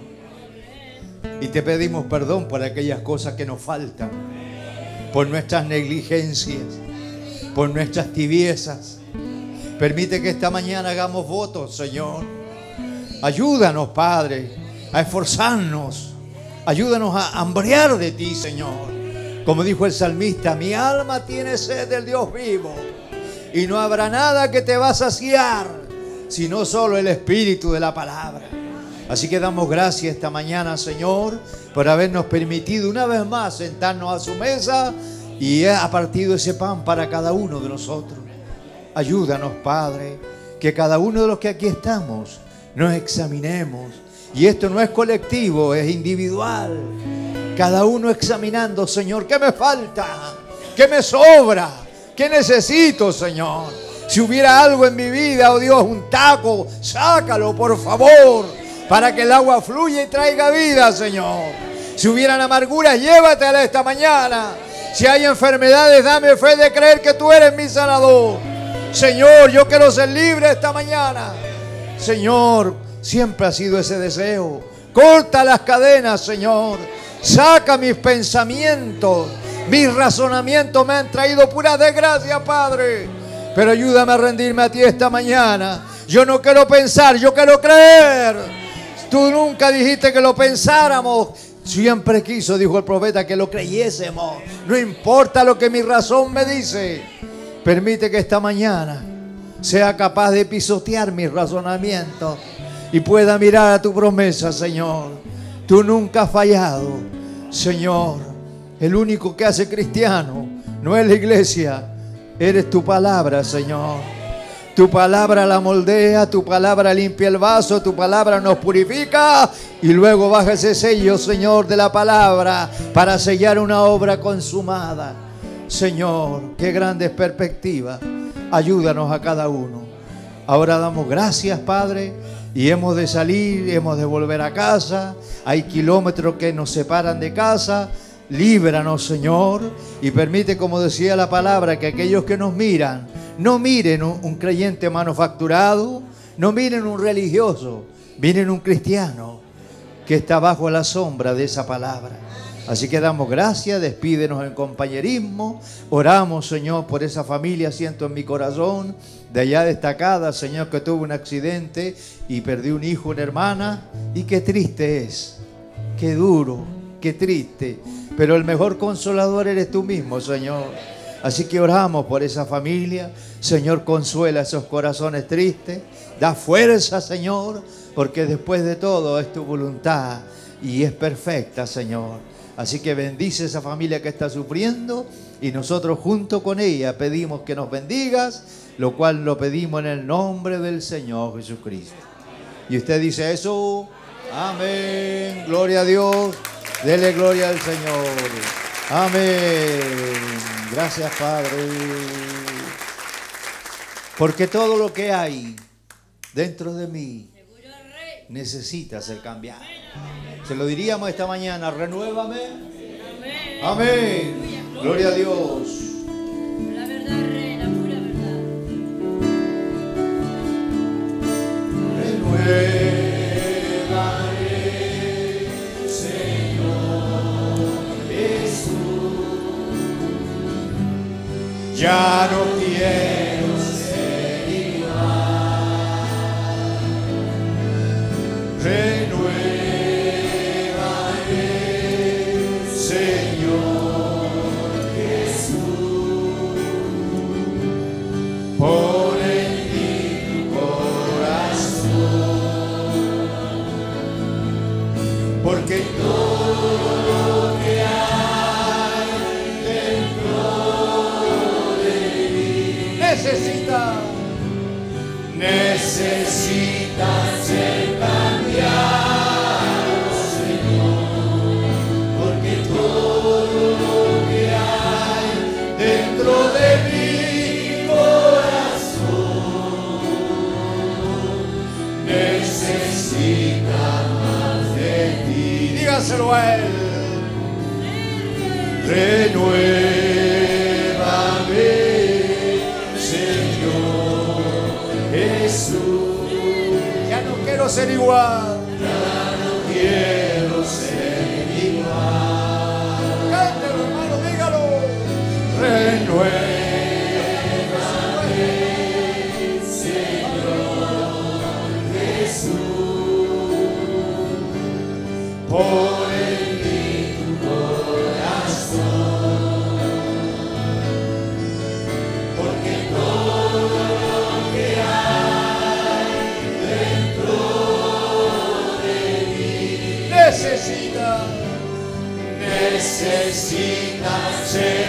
Y te pedimos perdón por aquellas cosas que nos faltan, por nuestras negligencias, por nuestras tibiezas. Permite que esta mañana hagamos votos, Señor. Ayúdanos, Padre, a esforzarnos. Ayúdanos a hambrear de ti, Señor. Como dijo el salmista, mi alma tiene sed del Dios vivo, y no habrá nada que te va a saciar, sino solo el espíritu de la palabra. Así que damos gracias esta mañana, Señor, por habernos permitido una vez más sentarnos a su mesa y ha partido ese pan para cada uno de nosotros. Ayúdanos, Padre, que cada uno de los que aquí estamos nos examinemos. Y esto no es colectivo, es individual. Cada uno examinando, Señor, ¿qué me falta? ¿Qué me sobra? ¿Qué necesito, Señor? Si hubiera algo en mi vida, oh Dios, un taco, sácalo, por favor, para que el agua fluya y traiga vida, Señor. Si hubieran amarguras, llévatela esta mañana. Si hay enfermedades, dame fe de creer que tú eres mi sanador. Señor, yo quiero ser libre esta mañana. Señor, siempre ha sido ese deseo. Corta las cadenas, Señor. Saca mis pensamientos. Mis razonamientos me han traído pura desgracia, Padre. Pero ayúdame a rendirme a ti esta mañana. Yo no quiero pensar, yo quiero creer. Tú nunca dijiste que lo pensáramos. Siempre quiso, dijo el profeta, que lo creyésemos. No importa lo que mi razón me dice. Permite que esta mañana sea capaz de pisotear mis razonamientos y pueda mirar a tu promesa, Señor. Tú nunca has fallado, Señor. El único que hace cristiano no es la iglesia, eres tu palabra, Señor. Tu palabra la moldea, tu palabra limpia el vaso, tu palabra nos purifica y luego baja ese sello, Señor, de la palabra para sellar una obra consumada. Señor, qué grandes perspectivas. Ayúdanos a cada uno. Ahora damos gracias, Padre, y hemos de salir, hemos de volver a casa. Hay kilómetros que nos separan de casa. Líbranos, Señor, y permite, como decía la palabra, que aquellos que nos miran no miren un creyente manufacturado, no miren un religioso, miren un cristiano que está bajo la sombra de esa palabra. Así que damos gracias, despídenos en compañerismo, oramos, Señor, por esa familia, siento en mi corazón, de allá destacada, Señor, que tuvo un accidente y perdió un hijo, una hermana, y qué triste es, qué duro, qué triste, pero el mejor consolador eres tú mismo, Señor. Así que oramos por esa familia, Señor, consuela esos corazones tristes, da fuerza, Señor, porque después de todo es tu voluntad y es perfecta, Señor. Así que bendice esa familia que está sufriendo y nosotros junto con ella pedimos que nos bendigas, lo cual lo pedimos en el nombre del Señor Jesucristo. Y usted dice eso, amén, gloria a Dios, dele gloria al Señor, amén, gracias Padre, porque todo lo que hay dentro de mí necesita ser cambiado. Se lo diríamos esta mañana, renuévame. Amén. Amén. Gloria a Dios. La verdad, Rey, la pura verdad. Renuévame, Señor Jesús. Ya no quiero ser igual. Renuévame, Señor Jesús. Pon en mí tu corazón, porque todo lo que hay dentro de mí necesita ser cambiado, Señor, porque todo lo que hay dentro de mi corazón necesita más de ti. Dígaselo a él. Renuévame, Señor Jesús. Ya no quiero ser igual. Ya no quiero ser igual. Cántelo, hermano, dígalo. Renuévame, Señor Jesús. Pon en mí tu corazón, porque todo lo que hay dentro de mí necesita ser